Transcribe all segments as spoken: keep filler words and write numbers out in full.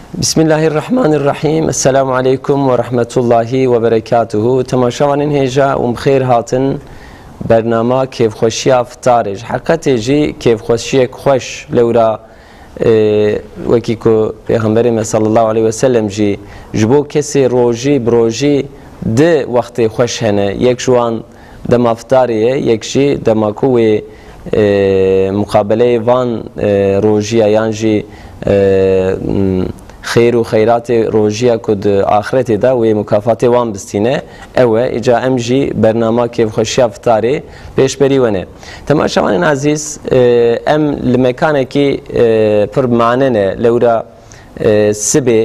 Bismillahirrahmanirrahim. Esselamu aleyküm ve rahmetullahi ve berekatuhu. Temaşavanın heja um xeyr hatın bernama kevxoşiya ftarij. Hakikati jî kevxoşiyek xoş lewra wekî ku Peygamberî sallallahu aleyhi ve sellem jî ji bo kesê rojî bi rojî di wextê xweş hene. Yek ji wan dema ftarê ye, yek jî dema ku wê muqabeleyê van rojiya yan jî خیر و خیرات روزیا کد آخرت دا و مکافات وام بستینه اوه اجا ام جی برنامه که خوشی افطاری پیش بری ونه تماشاوان عزیز ام لمکانه کی پر معنی نه لورا سبه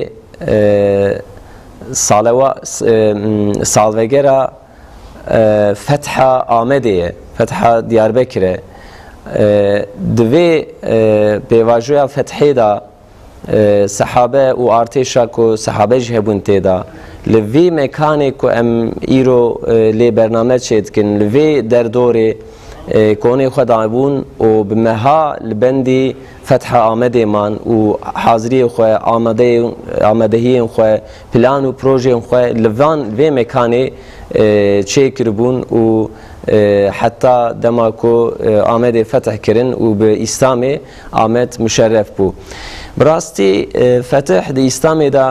سالوا سالوگرا فتح آمده فتح دیاربکر دوی بیواجویا فتحی دا صحابه و ارتشا کو صحابه جهبون تیدا لوی مکانی کو ام ایرو لی برنامه چید کن لوی در دوره کونی خدا بون و بمها لبندی فتح آمده من و حاضری خو آمده آمدهی خو پلان و پروژه خو لوان وی مکانی چه کربون و حتی دماکو آمده فتح کرن و به اسلام آمد مشرف بو براستی فتح دی اسلامی دا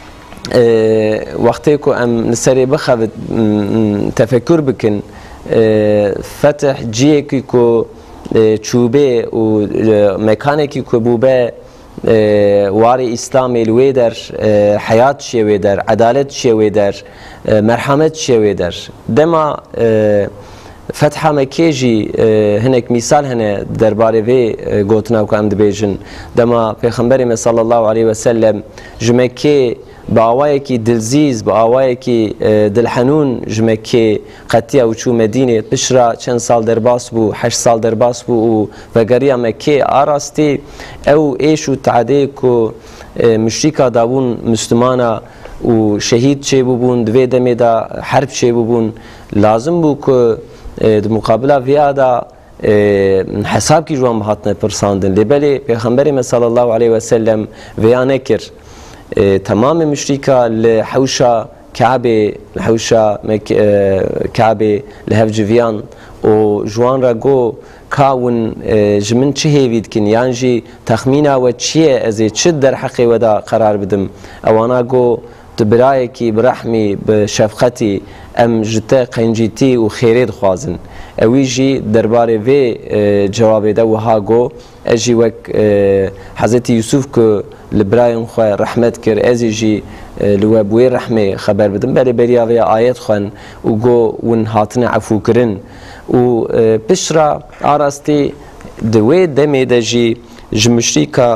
وقتی که ام نسری بخواد تفکر بکن فتح جیه که چوبه و مکانه که بوبه واری اسلامی لوی در حیات شوی در عدالت شوی در مرحمت شوی در دما فتح مکه جی هنک مثال هنه درباره وی گوتنا و ام دبیجن دما پیغمبر صلی الله علیه و سلم جمکه با آوایی کی دلزیز با آوایی کی دلحنون جمکه قطعه و چو مدینه بشرا چند سال در باس بو هشت سال در باس بو و وگریا مکه آراستی او ایش و تعدی کو مشرکا داون مسلمانا و شهید چه ببون دوی دمی دا حرب چه ببون لازم بو که در مقابله ویا دا حساب کی جوان بهاتنه پرساندن لبلی پیغمبر صلی الله علیه و سلم ویا نکر تمام مشرکا لحوشا کعبه لحوشا کعبه لهفج ویان و جوان را گو کاون جمن چه هیوید کن یعنی تخمینا و چیه از چه در حقی ودا قرار بدم اوانا گو برای کی برحمی بشفقتی ام جتا قنجیتی و خیرید خوازن اویجی درباره وی جواب ده و ها گو اجی وک حضرت یوسف که لبراین خو رحمت کر ازیجی لو بوی رحمه خبر بدم بله بریا وی آیت خون و گو ون هاتن عفو کرن و بشرا آراستی دوی دمی دجی جمشریکا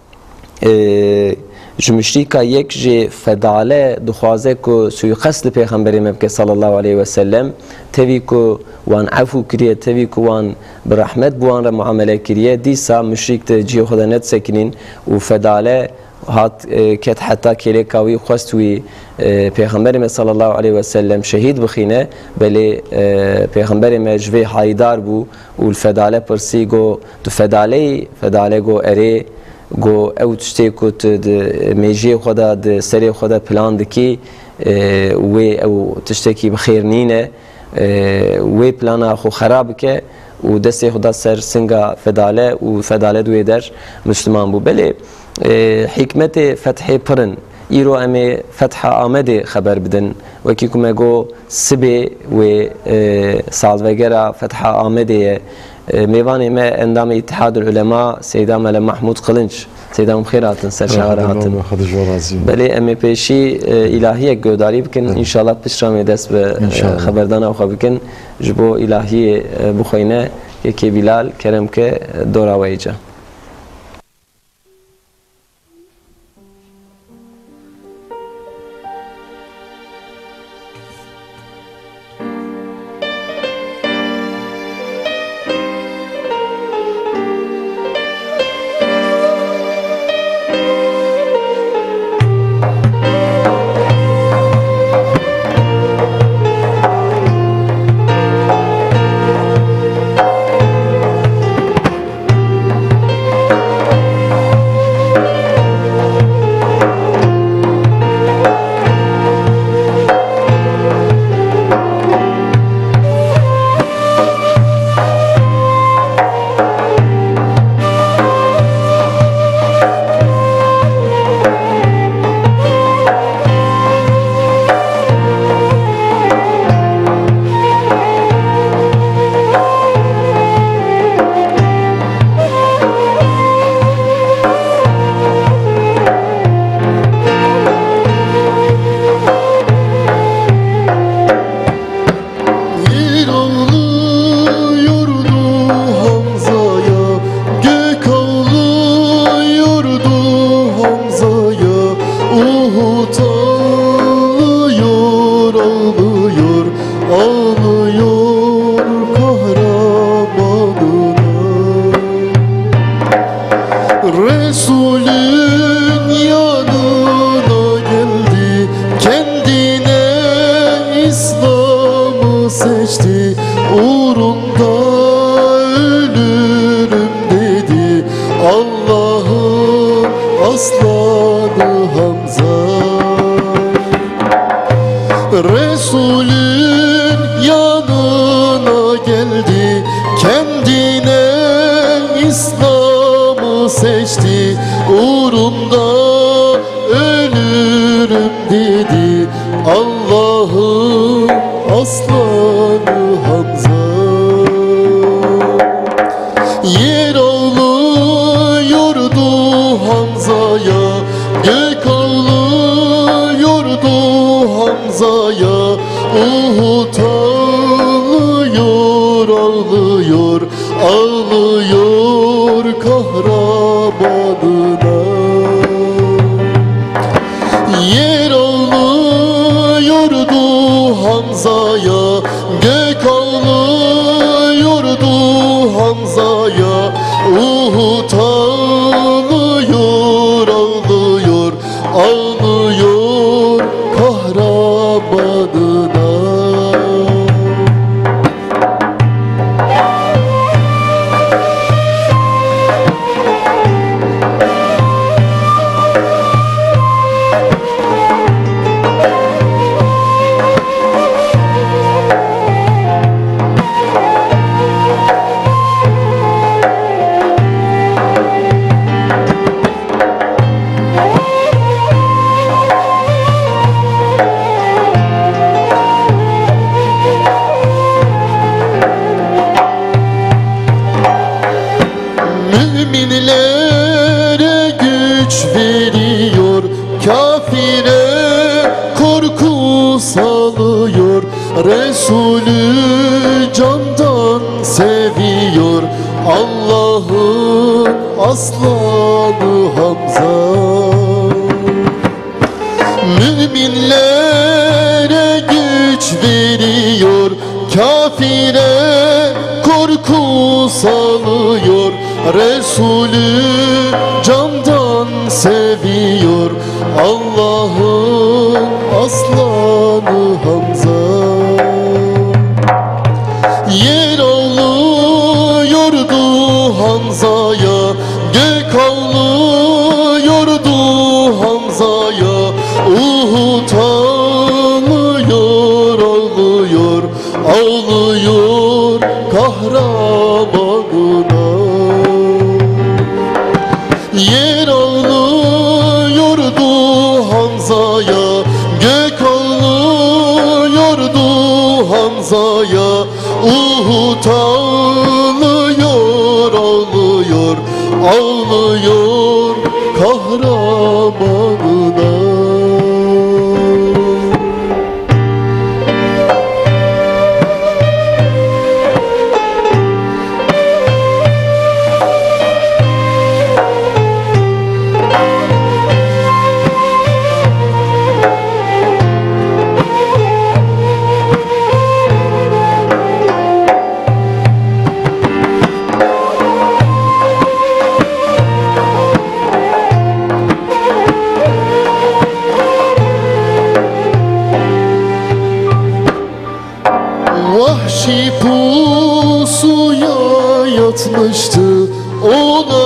جمشریکا یک جه فداله دخوازه که سویقست پیغمبری مبکه صلی الله علیه و سلم توی که وان عفو کریه توی که وان برحمت بوان را معامله کریه دیسا مشریک جیه خدا ند سکنین و فداله هات کت حتی کلی کاوی خواستوی پیغمبری صلی الله علیه و سلم شهید بخینه بله پیغمبری مجوی حایدار بو و الفداله پرسی گو تو فداله فداله گو اره گو او تشتی کت میجی خدا د سری خدا پلان دکی و او تشتی کی بخیر نینه و پلانا خو خراب که و دست خدا سر سنگا فداله و فداله دوی در مسلمان بو بله حکمت فتح پرن ایرو امی فتح آمده خبر بدن و کی کم گو سبه و سالوگرا فتح آمده میوانی ما اندام اتحاد العلماء سیدا مل محمود قلنج سیدا مخیراتن سر شعاراتن بله امی پیشی الهی گوداری بکن انشالله پیشرامی دست به خبردان او بکن جبو الهی بخوینه یکی بلال کرم که دورا ویجا Resulün yanına geldi, kendine İslam'ı seçti, uğrunda ölürüm dedi. Allah'ın aslanı Hamza. Resulün yanına geldi, kendine İslam'ı seçti, uğrunda ölürüm dedi. Allah'ın aslanı Hamza. Yer ağlıyordu Hamza'ya, gök ağlıyordu Hamza'ya. Uhud ağlıyor, ağlıyor, ağlıyor kahramanına. Yer ağlıyordu Hamza'ya, gök ağlıyordu Hamza'ya. Uhud ağlıyor, ağlıyor, ağlıyor kahramanına. Müminlere güç veriyor, kafire korku salıyor. Resulü candan seviyor, Allah'ın aslanı Hamza. Müminlere güç veriyor, kafire korku salıyor. Resulü candan seviyor, Allah'ın aslanı Hamza. Yer ağlıyordu Hamza'ya, gök ağlıyordu Hamza'ya. Uhud ağlıyor, ağlıyor, ağlıyor kahramanına. Yer ağlıyordu Hamza'ya, gök ağlıyordu Hamza'ya. Uhud ağlıyor, ağlıyor, ağlıyor kahramanına. Vahşi pusuya yatmıştı, ona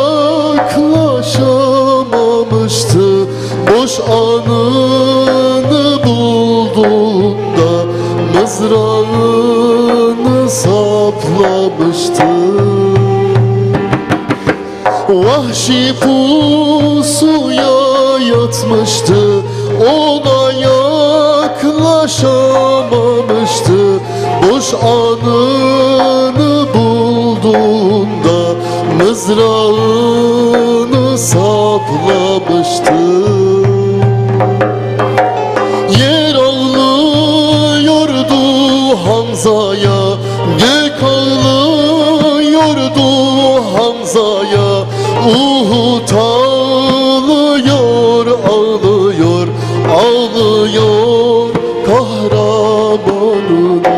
yaklaşamamıştı. Boş anını bulduğunda mızrağını saplamıştı. Vahşi pusuya yatmıştı, ona yaklaşamamıştı. Boş anını bulduğunda mızrağını saplamıştı. Yer ağlıyordu Hamza'ya, gök ağlıyordu Hamza'ya. Uhud ağlıyor, ağlıyor, ağlıyor kahramanına.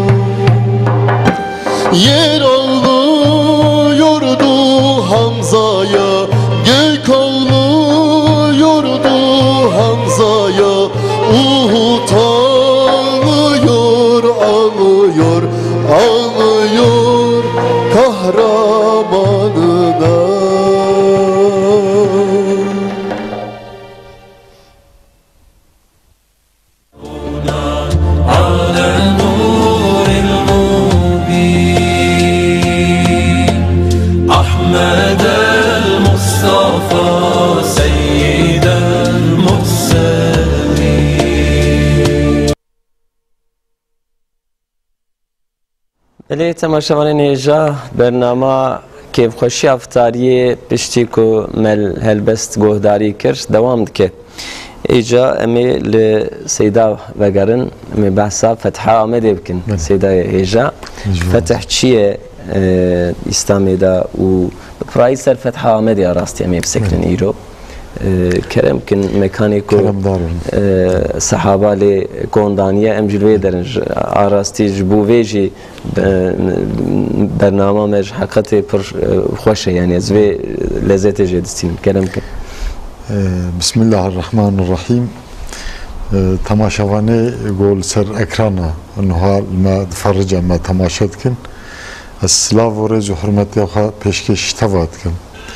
Yer ağlıyordu Hamza Hamza'ya Gök ağlıyordu Hamza'ya Uhud ağlıyor, ağlıyor, ağlıyor kahramanına. بله تماشاوان نیجا برنامه کیفخوشی افطاری پشتی کو مل هلبست گهداری کرد دوام دکه ایجا امی لسیدا وگرن امی بحثا فتحه آمده بکن سیدا ایجا فتح چیه اسلامی دا و برای سر فتحه آمده راستی امی بسکنن ایرو کرم کن مکانی کو صحابه لی کندانیه ام جلوی درنج آراستی جبویجی برنامه مج حقیقت پر خوشه یعنی زوی لذت جدیدیم کرم کن. بسم الله الرحمن الرحیم. تماشاوانه قول سر اکرانا انها ما تفرج ما تماشات کن. السلاف و رز و حرمتی آخا پیشکش تفاد کن.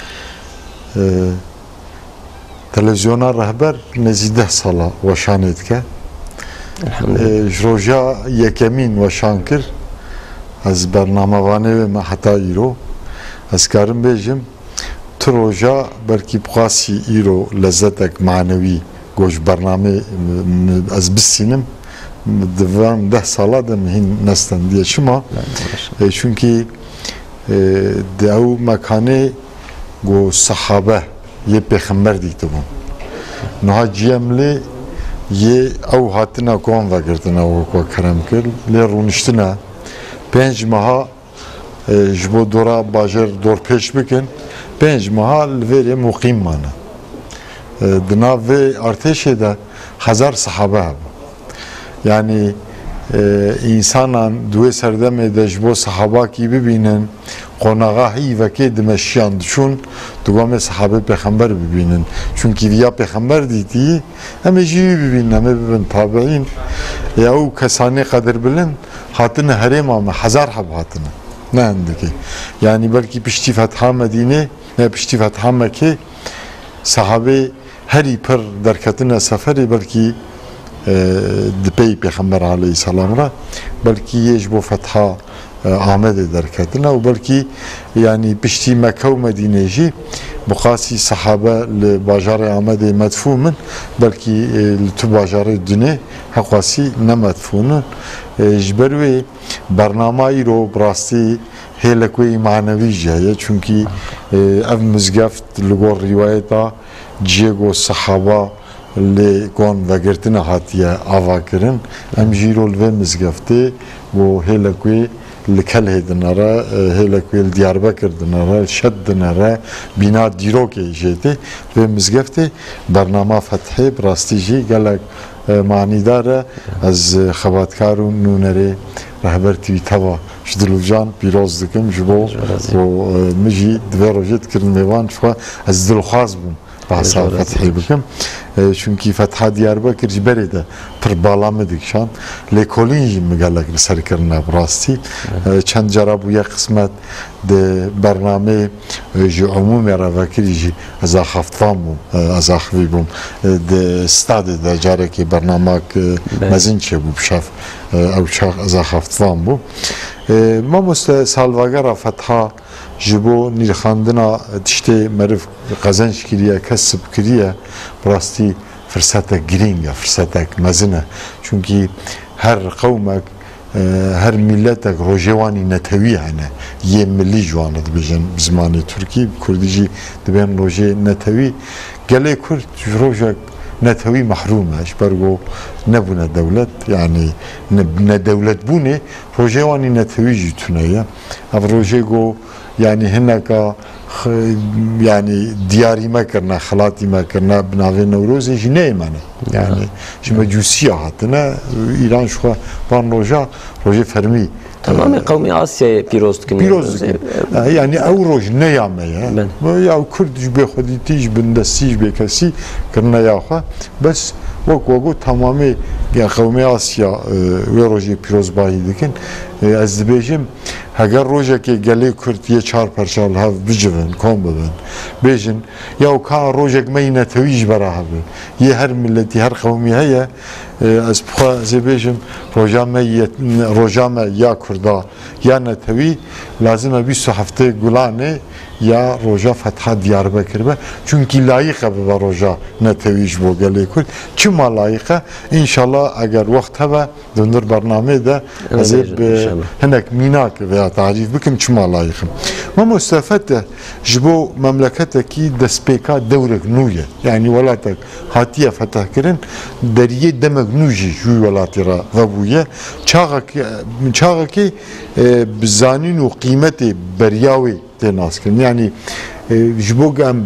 تلویزیونا رهبر نزیده سالا وشانید که جروجا یکمین وشان کر از برنامه وانه و حتی ایرو از کارم بیجم تروجا برکی بخاسی ایرو لذتک معنوی گوش برنامه از بسینم دوام ده ساله دم هین نستن دیه شما چونکی دو مکانه گو صحابه یه پیغمبر دیده بون نها جیملی یه او هاتنا کون وگردنا و کو کرم کرد لی رونشتنا پنج ماها جبو دورا باجر دور پیش بکن پنج ماها لوری مقیم مانه دنا و ارتشه ده هزار صحابه هم yani insanan دوی سردم دجبو صحابه کی ببینن قناغاهی و که دمشیان دشون دوام صحابه پیغمبر ببینن چون که ویا پیغمبر دیدی همه جیوی ببینن همه ببین تابعین یا او کسانی قدر بلن هاتن حریم آمه هزار حب هاتن نه اندکی yani belki pişti Fetha Medine ne pişti Fetha Mekke sahabe heri per derkatine seferi belki دپی پیغمبر علیه السلام را بلکی یش بو فتحا آمده درکتنا و بلکی یعنی پشتی مکه و مدینه جی بخاصی صحابه لباجار آمده مدفومن بلکی لتو باجار دنه حقاسی نمدفونن جبروی برنامه ای رو براستی هلکوی معنوی جایه چونکی اف مزگفت لگور روایتا جیگو صحابه لی کن وگرتن هاتیه آوا کرن ام جیرول و مزگفته و هلکوی لکل هدناره هلکوی دیاربکر دناره شد دناره بنا دیروک جیته و مزگفته برنامه فتحی براستیجی گلک معنی داره از خباتکارون نونره رهبر توی توا شدلوجان پیروز دکم جبو و مجی دوی روجت کرن میوان شوا از دلخواز بوم بحثا فتحی بکم چونکی فتحا دیاربکر جبری ده پر بالا مدکشان لیکولین جی مگلک لسر کرنا براستی چند جرا بو یک قسمت ده برنامه جی عمومی را وکری جی از آخفتان بوم از آخوی بوم ده استاد ده جاره که برنامه مزین چه بو بشاف او چاق از آخفتان بوم ما مست سالواگر فتحا جبو نیرخاندنا تشتی مرف قزنج کریه کسب کریه براستی فرصتک گرینگه فرصتک مزنه چونکی هر قومک هر ملتک روجوانی نتوی هنه یه ملی جواند بجن بزمانی ترکی کردیجی دبین روجه نتوی گله کرد روجه نتوی محرومه اش برگو نبونه دولت یعنی نه دولت بونه روجوانی نتوی جیتونه یا اف روجه گو yani hinaka yani diyari me kirna xalatî me kirna binavê Newrozê jî neyemane yani ji mecusiya hatine İran xwe van roja rojê fermî Tamamen kavmi Asya'ya piroz dikin. پیروز یعنی او روز نیامه یا کردش به خودی تیج بندستیج به کسی کرنا یا خوا بس وک وگو تمامی یا قومی آسیا و روزی پیروز باهی دکن از بیشم اگر روزی که گلی کردیه چهار پرچال هاف بجون کام بدن بیشن یا کار روزی که می نتویج برای هبه یه هر ملتی هر قومی هیا از بخوا از بیشم روزامه روزامه یا کردا یا نتوی لازمه بیست هفته گلانه یا روزا فتح دیاربکر به چونکی لایقه به روزا نتویج بو گلی کرد چما لایقه انشالله اگر وقت هوا دندر برنامه ده از هنک میناک و تعریف بکم چما لایقه ما مستفاده جبو مملکت کی دسپیکا دورک نویه یعنی ولاتک هاتیه فتح کردن دریه دمک نوجی جوی ولاتی را و بویه چاقه چاقه کی بزانین و قیمت بریاوی تناس کن یعنی جبوگم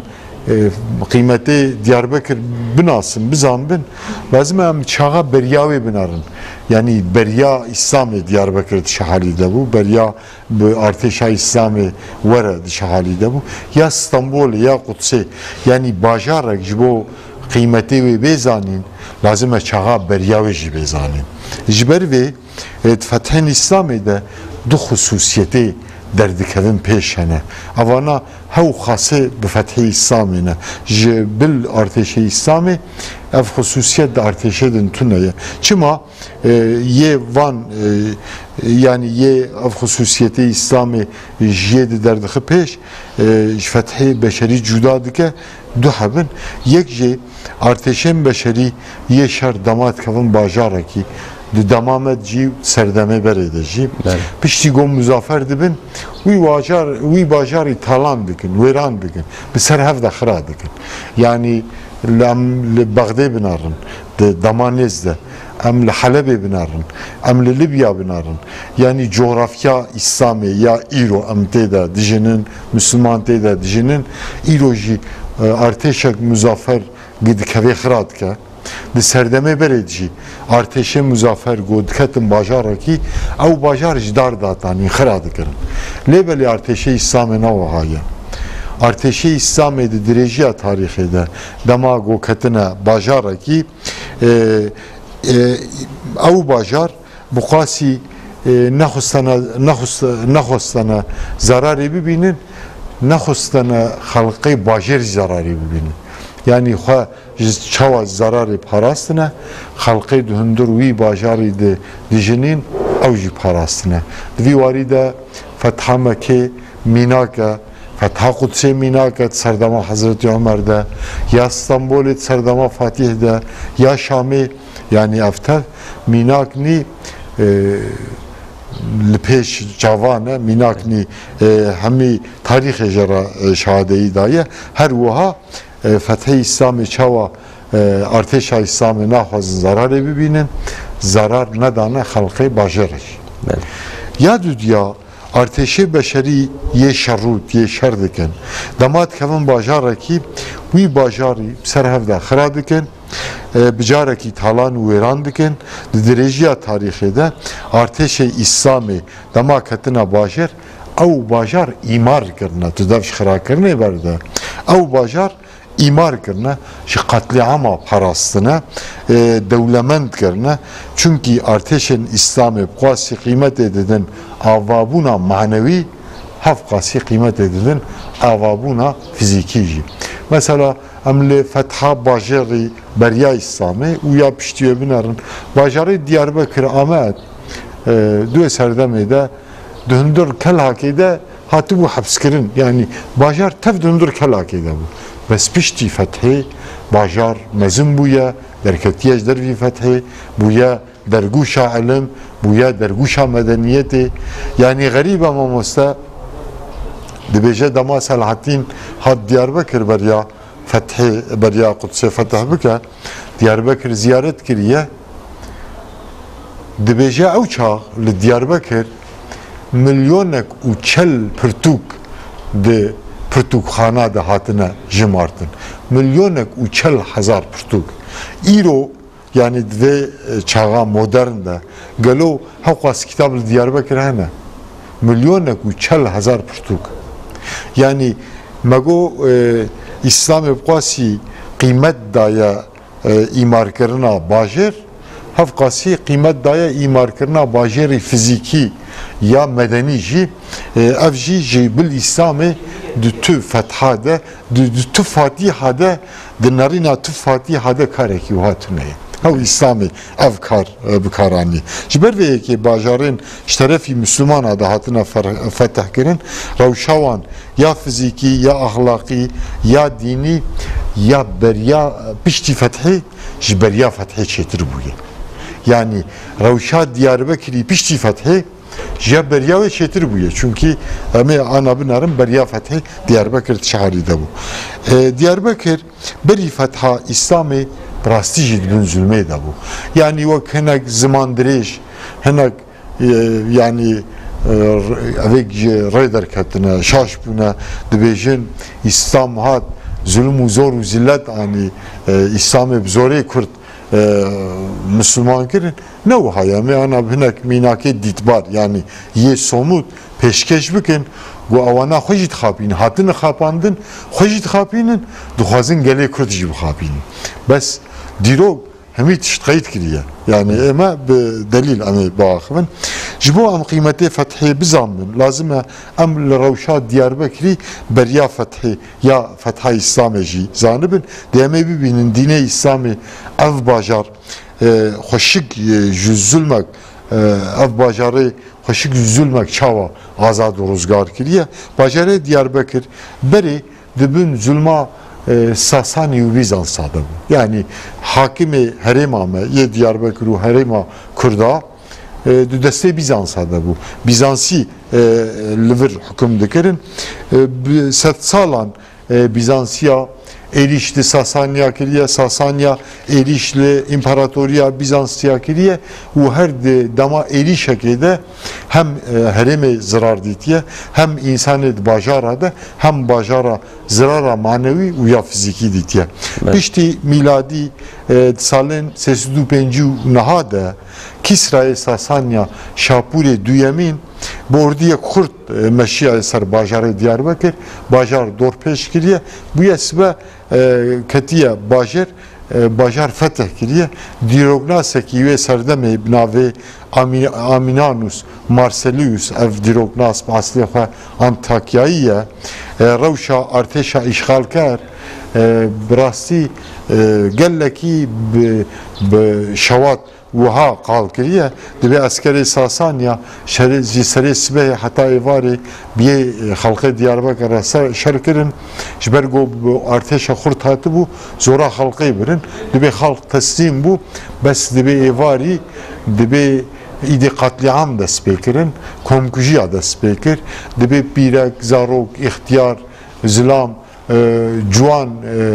قیمت دیاربکر بناسن بزن بن لازم هم چاقه بریاوی بنارن یعنی بریا اسلام دیاربکر شهالی دبو بریا به ارتش اسلام وره شهالی دبو یا استانبول یا قدس یعنی باجارک جبو قیمتی و بزانین لازم چاقه بریاوی جی بزانین جبر و فتح اسلام ده دو خصوصیتی دردکردن پیشنه اوانا هاو خاصه به فتح اسلامینه جبل ارتش اسلامی اف خصوصیت د ارتش دنتونه چما یه وان yani ye av hususiyeti İslami jiyed derdixi peş fethî beşerî cuda dike du hebin yek jê artêşên beşerî yê şer damat kevin bajarekî di demamet jî serdeme berê de jî piştî got muzafer dibin wî bajar wî bajarî talan dikin wêran dikin bi ser hev de xira dikin yani li Bexdê binarin di Damanêz de em li Helebê binarin em li Libya binarin yani coğrafya İslamê ya îro em tê de dijinin Müslüman tê de dijinin îro jî artêşek muzafer dikevê xira dike di serdemê berê jî artêşê muzafer got diketin bajarekî ew bajar ji dar datanî xira dikirin lêbelê artêşê İslamê nawihaye artêşê İslamê di dirêjiya tarîxê de dema goketine bajarekî ew bajar bi qasî nexwestine zararê bibînin nexwestine xelqê bajêr jî zararê bibînin yani xwe ji çawa zararê parastine xelqê di hundir wî bajarî de dijînin ew jî parastine di vî warî de Fetha Mekkê mînake Fetha Qudsê mînake serdema Hazreti Ömer de ya İstanbulê serdema Fatih de ya Şamê yani eftev mînak nî li pêş çavane mînak nî hemî tarîxê jera şadeyî daye her wiha Fethê İslamê çawa artêşa İslamê naxwazin zararê bibînin zarar nedane xelqê bajarê ya dudiya artêşê beşerî yê şerrût yê şer dikin demat kevin bajarekî wî bajarî ser hev de xira dikin bicarekî talan û wêran dikin di dirêjiya tarîxê de artêşê İslamê dema ketine bajêr ew bajar îmar kirine tu dev ji xirakirinê berde ew bajar îmar kirine ji qetliama parastine dewlemend kirine çünkü artêşên İslamê qasî qîmetê didin avabûna manevî hev qasî qîmetê didin avabûna fizîkî jî mesela em li Fetha Bajarê beriya İslamê û ya piştî binarin bajarê Diyarbekir Amed duê serdemê de di hundir kelhakê de hatibû hebskirin yani bajar tev di hundir kelhakê de bû bes piştî Fethê bajar mezin bûye derketiye ji dervî Fethê bûye dergûşa ilim bûye dergûşa medeniyetê yani gerîba mamoste dibêje dema Selahattin hat Diyarbekir beriya Fethê beriya Qudsê feteh bike Diyarbekir ziyaret kiriye dibêje ew çax li Diyarbekir milyonek û çel pirtûk di pirtûkxana de hatine jimartin milyonek û çel hezar pirtûk îro yani ve çağa modern de gelo haqqas kitab Diyarbakır hene milyonek u çel hazar puştuk yani mago İslam bqasi kıymet daya imar kirina bajir hafqasi kıymet daya imar kirina bajiri fiziki ya medeni jî ev jî ji bil İslamê di tu fetha de di tu fatiha de di nerîna tu fatiha de karekî hatune Ev İslamê ev kar bikaranî ji ber vê yekê bajarên ji terefî Müslümana da hatine feteh kirin rewşawan ya fizîkî ya ahlakî ya dînî ya beriya piştî fethê ji beriya fethê çêtir bûye yani rewşa Diyarbekirî piştî fethê ya beriya ve çetir buye çünkü eme ana binarım beriya fethi Diyarbakır şehrinde bu. E, Diyarbakır beri fetha İslam'ı prestij bin zulme de bu. Yani o henek zaman direş henek e, yani avec rayder katına şaş buna dibejin İslam hat zulüm zor u zillet yani İslam'ı zore kurt Müslüman kirin ne o hayami ana binek minake ditbar yani ye somut peşkeş bikin bu avana xojit xapin hatın xapandın xojit xapinin duhazın gele kurd jib xapin bes diro hemi tiştayit kiriye yani ama delil ama bağıxın jibo am kıymeti fethi bizamın lazım am rewşa Diyarbakır'ı beriya fethi ya fetha İslam'ı zanibin deme bibinin dine İslam'ı ev bajar xoşik zulmek ev bajarı xoşik zulmek çava azad rozgar kiriye bajare Diyarbakır beri dibin zulma Sasani ve Bizans'da yani hakimi herema me ye Diyarbakır herema Kurda de deste Bizans'da bu Bizansi livir hüküm dikirin set salan Bizansiya erişti Sasanya kiriye Sasanya erişli imparatoriya Bizansya kiriye u her de dama eriş şekilde hem hereme zarar ditiye hem insanet bajara da hem bajara zarara manevi u ya fiziki ditiye. Pişti miladi salın sesidu pencu nahada Kisra Sasanya Şapure Düyemin Bordiye Kurt meşiya eser bajarı Diyarbakır bajar dorpeş kiriye bu yesbe ketiye bajar bajar feteh kiriye Dirognaseki ve serdeme nave Aminanus Marcelius ev Dirognas asliha Antakya'ya rewşa arteşa işgal kar براستی گلکی به شوات وها قال کریه دبی عسکری ساسانیا شری جسری سبه حتی ایواری بیه خلق دیاربکر شر کرن جبرگو ارتش خورد هاتو بو زورا خلقی برن دبی خلق تسلیم بو بس دبی ایواری دبی ایده قتلعام دست بکرن کمکجی دست بکر دبی بیرک زاروک اختیار زلام جوان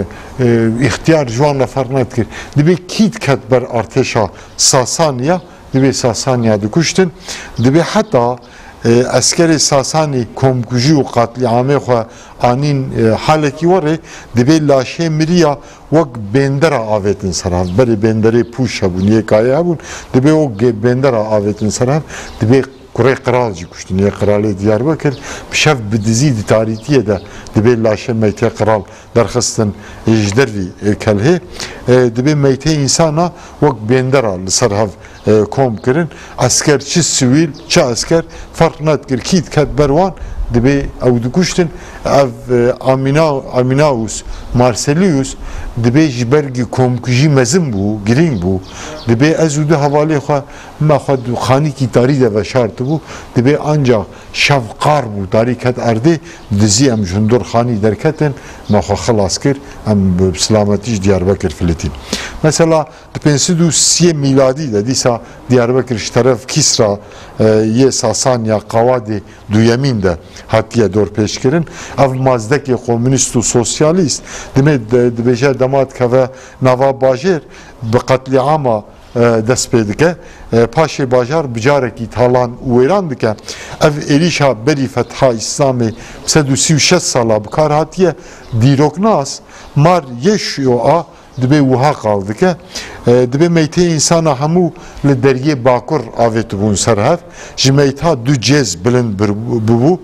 اختیار جوان فرنات کرد دبی کیت کت بر ارتشا ساسانیا دبی ساسانیا دکشتن دبی حتی اسکر ساسانی کمکجی و قتل عامه خو آنین حالکی وره دبی لاشه مریا وک بندر آوتن سراف بری بندری پوش بون یکایه بون دبی وک بندر آوتن سراف دبی Kurey kralcı kuştu. Niye kralı Diyarbakır? Şef bir dizi tarihiye de dibe laşe meyte kral derxistin ejderri kelhe dibe meyte insana vak bendera sarhav kom kirin asker çi sivil çi asker fark net kir kit kat berwan dibe ev dikuştin ev Amina Aminaus Marcelius dibe jibergi komkuji mezim bu girin bu dibe ezude havale xwa ma xwa khani ki tari de ve şartı bu dibe ancak şavqar bu tarikat erdi dizi em jundur khani derketen ma xwa xalas kir em selametiş Diyarbakır filetin mesela pensidu siye miladi de disa Diyarbakır şu taraf Kisra ye Sasanya Qavadi Duyemin de hatiye dor peşkirin ev mazdeki komünist u sosyalist dime dibeje damat kave nava bajer bi katliama dest pê dike paşê bajar bicarekî talan û wêran dike ev êrişa berî fetha İslamê sed û sî û şeş sala bikar hatiye dîroknas mar yeşyo a dibe wiha qal dike dibe meytê insana hemû li deriyê bakur avê dibûn ser hev ji meyta du cêz bilind bibû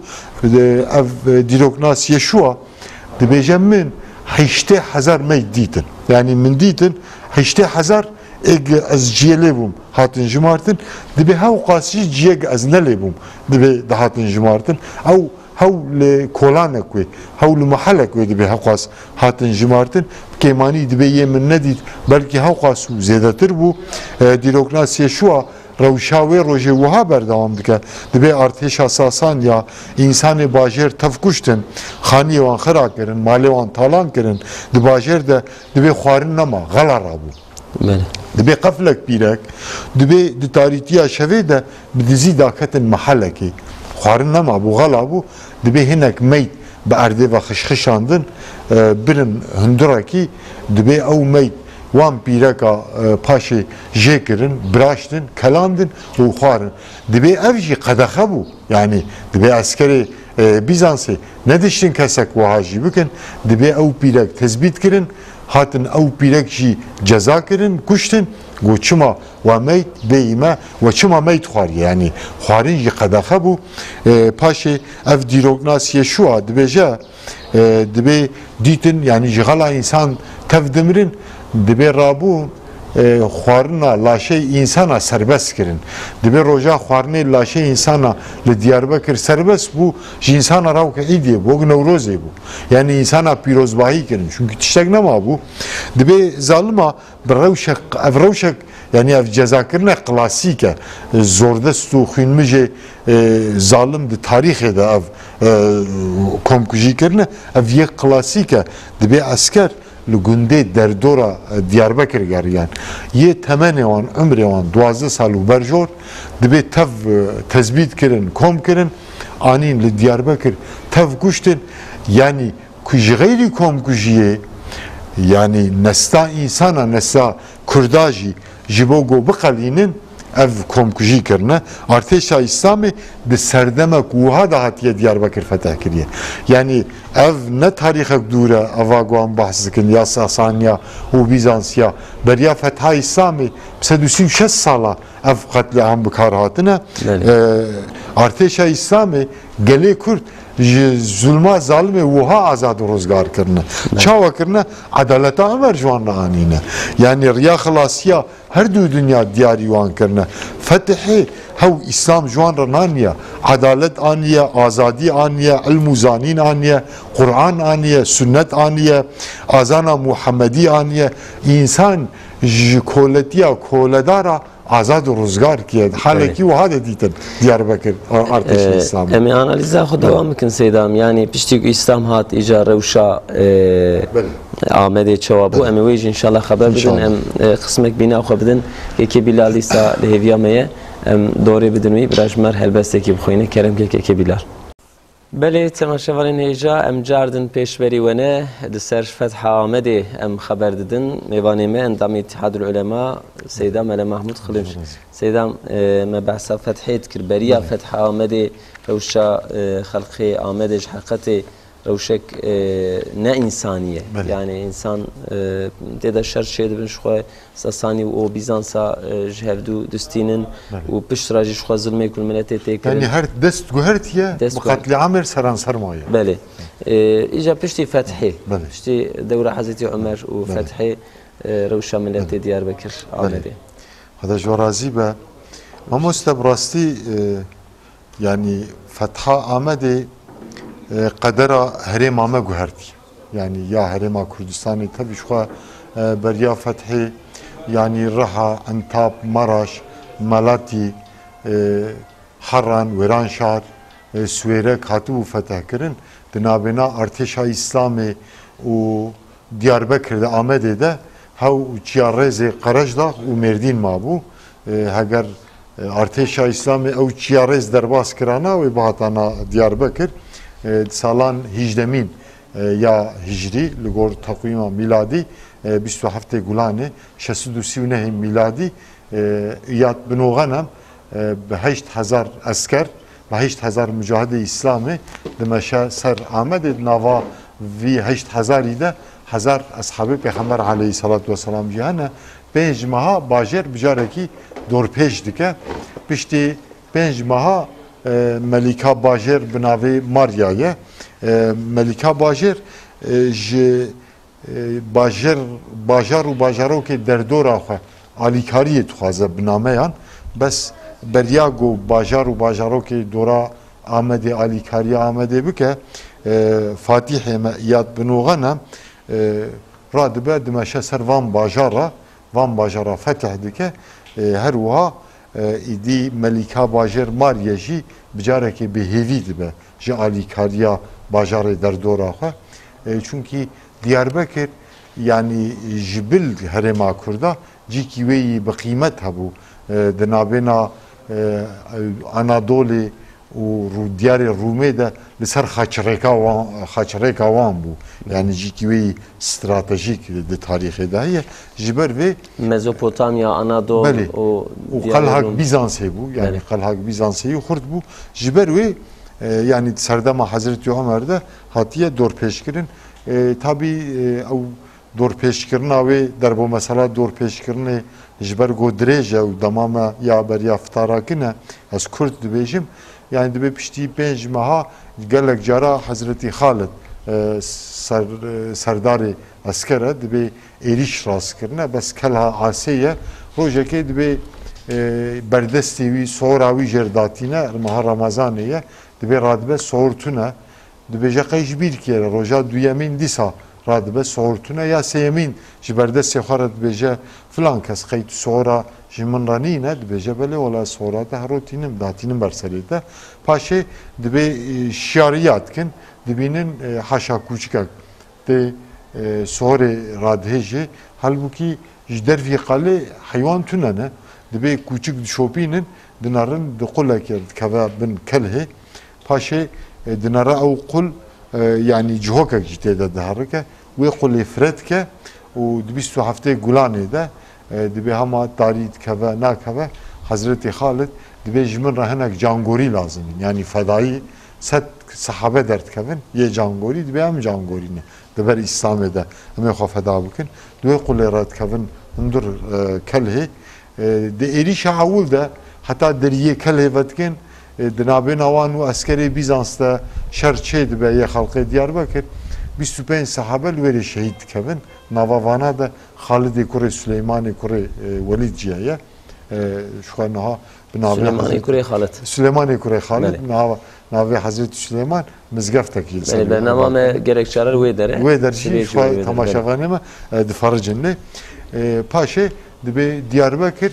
ev dîroknas yeşûa dibêje min heştê hezar meyt dîtin yani min dîtin heştê hezar eg ez ciyelê bûm hatin jimartin dibe hew qasî ciyek ez nelê bûm dibe dihatin jimartin ew hew li kolanek wê hew li mehelek wê dibe hew qas hatin jimartin kêmanî dibe yê min nedît belkî hew qas û zêdetir bû dîroknasiyê şûa rewşa wê rojê wiha berdewam dike dibe artêşa sasan ya însanê bajêr tev kuştin xaniyê wan xira kirin malê wan talan kirin di bajêr de dibe xwarin nema xela rabû dibe qeflek pîrek dibe di tarîtiya şevê de bi dizî daketin mehelekê xwarin nema bû xela bû dibe hinek meyt bi erdê ve xişxişandin birin hundurekî dibe ew meyt wan pîreka paşê jê kirin biraştin kelandin û xwarin dibe ev jî qedexe bû yani dibe eskerê Bizansê nediştin kesek wiha jî bikin dibe ew pîrek tezbît kirin hatin ew pîrek jî ceza kirin kuştin got çima wa meyt bêyîme ve çima meyt xwariye yani xwarin jî qedexe bû paşê ev dîroknasiyê şûa dibêje dibe dîtin yani ji xela însan tev dimirin dibe rabû xwarina laşê insana serbest kirin dibe roja xwarinê laşê insana li Diyarbekir serbest bû ji insana rawke îdiyê bû Newrozê bû yani insana pîrozbahî kirin çünkü tiştek nema bû dibe zalima bi rewşek ev rewşek yani ev cezakirine klasîk e zordest û xwînmijê zalim di tarîxê de ev komkujî kirine ev yek klasîk e dibe esker li gundê derdora Diyarbekir geriyan yê temenê wan ömrê wan duwazdeh sal û berjor dibe tev tezbît kirin kom kirin anîn li Diyarbekir tev kuştin yani ku ji xêrî komkujiyê yani nesta insana nesta Kurda jî ji bo got biqelînin ev komkujî kirine artêşa İslamê di serdemek wiha da hatiye Diyarbekir feteh kiriye yani ev ne tarîxek dûr e eva wan behs dikin ya Sasaniya û Bizansiya beriya fetha İslamê sed û sî û şeş sala ev qetliam bikar hatine artêşa İslamê gelê Kurd ji zulma zalimê wiha azad û rozgar kirine çawa kirine adaleta emer ji wan re anîne yani riya xilasiya her du dünya diyarî wan kirine fetihê hew İslam ji wan re naniye adalet aniye azadî aniye ilm û zanîn aniye Qur'an aniye sünnet aniye azana Muhammedî aniye însan ji koletiya koledara azad û rozgar kiye halekî wiha de dîtin Diyarbekir artêşa İslamê em ê analiza xwe dewam bikin Seydam yani piştî ku İslam hat îja rewşa Amedê çawa bû em ê wê jî înşallah xeber bidin em qismek bîna xwe bidin yekê Bilal îsa li hêviya me ye em dorê bidin wî biraj mer helbestekî bixwîne keremkek yekê Bilal Belê temaşevanên hêja em cardin pêşverî we ne di ser Fetha Amedê em xeber didin mêvanê me endamê İttihadul Ulema Seydam Ele Mahmud Xilic Seydam me behsa fethê dikir beriya Fetha Amedê rewşa xelqê Amedê ji heqetê rewşek ne insaniye yani insan têda şer çê dibin ji xwe Sasanî û Bizansa ji hevdû distînin û piştra jî ji xwe zilmê ku miletê tê kirin yani her dest guhertiye bu katliamê seran sermaye belê îja piştî fethê piştî dewra Hezretî Ömer û fethê rewşa miletê Diyarbekir Amedê heda ji razî be mamoste bi rastî yani Fetha Amedê qedera herêma me guhertî yani ya herêma Kurdistanê tevî ji xwe beriya fethê yani Reha, Entab, Maraş, Malatî, Haran, Wêranşar, Swêrek hatibû feteh kirin di navbêna artêşa İslamê û Diyarbekir de Amedê de hew çiyarrêzê Qerejdağ û Mêrdîn mabû heger artêşa İslamê ew çiyarrêz derbas kirana wê bihatana Diyarbekir salan hîjdemîn ya hicrî li gor teqwîma miladî bîst û heftê Gulanê şesid û sî û nehê miladî یاد بنوغانم به هشت هزار اسکر به هشت هزار مجاهد اسلامی دمشق سر آمد نوا وی هشت هزاری ده هزار اصحاب پیغمبر علیه الصلاة و السلام جهانه پنج ماه باجر بجاره کی دور پیش دیگه پشتی پنج ماه ملیکا باجر بناوی ماریایه ملیکا باجر ج باجر باجر و باجرو که در دور آخه علیکاری تخوازه بنامهان بس بریاگو باجر و باجرو که دورا آمده علیکاری آمده بکه فاتح یاد بنوغانم رادبه دمشق سر وان باجارا وان باجارا فتح دکه هر وها ایدی ملیکا باجر ماریجی بجاره که به هیوی دبه جه علیکاریا باجار در دور آخه çünkü Diyarbakır yani jibil herema kurda cikiveyi bi kıymet habu denabena Anadolu u diyar Rumê de li ser xaçreka wan xaçreka wan bû yani cikiveyi stratejik di tarîxê de heye ji ber vê Mezopotamya, Anadolu û qelhak Bizansê bû yani qelhak Bizansê xurt bû ji ber wê yani serdema Hazreti Ömer'de hatiye dor pêşkirin tabi ew dor pêşkirina wê derbo mesela dor pêşkirinê ji ber got dirêj e û demama ya beriya fitarakine ez Kurd dibêjim yani dibe piştî pênc meha gelek cara Hazreti Xalid ser serdarê esker e dibe êriş rastkirine bes kelha asê ye rojekê dibe berdestê wî sohora wî jêrdatîne meha Ramazanê ye dibe radibe sohortune dibêje qey ji bîr kere roja duyemîn dîsa radibe sohortune ya sêyemîn ji berdestê xwe re dibêje filan kes qey tu sohora ji min re nîne dibêje belê ola sohora te herotînim datînim ber serê te paşê dibe şiyariya dikin dibînin haşa kûçikek tê sohorê radihêjê helbûkî ji dervî qalê heywan tune ne dibe kûçik dişopînin dinarin di qulekê dikeve bin kelhê paşê dinara ew qul yani cihokek jî tê de diherike wê qulê firetke û di bîst û heftê gulanê de dibe hema tarî dikeve nakeve Hazreti Xalid dibe ji min re hinek cangorî lazim in yani fedayî sed sahabe derdikevin yê cangorî dibe em cangorî ne di ber İslamê de em ê xwe feda bikin di wê qulê re dikevin hundir kelhê di êrîşa ewil de heta deriyê kelhê vedikin di navbêna wan û eskerê Bizans de şer çê dibe yê xelkê Diyarbakir bîst û pênc sahabe li wêrê şehîd dikevin nava vana de Xalidê kurê Süleymanê kurê Welîd jî heye ji xwe niha bi navê Süleymanê kurê Xalid Süleymanê kurê Xalid navê Hazreti Süleyman mizgeftekî li ser bernama me gerekçaler wê dere wê derjî ji xwe temaşevanê me difaricin lê paşê dibe Diyarbakir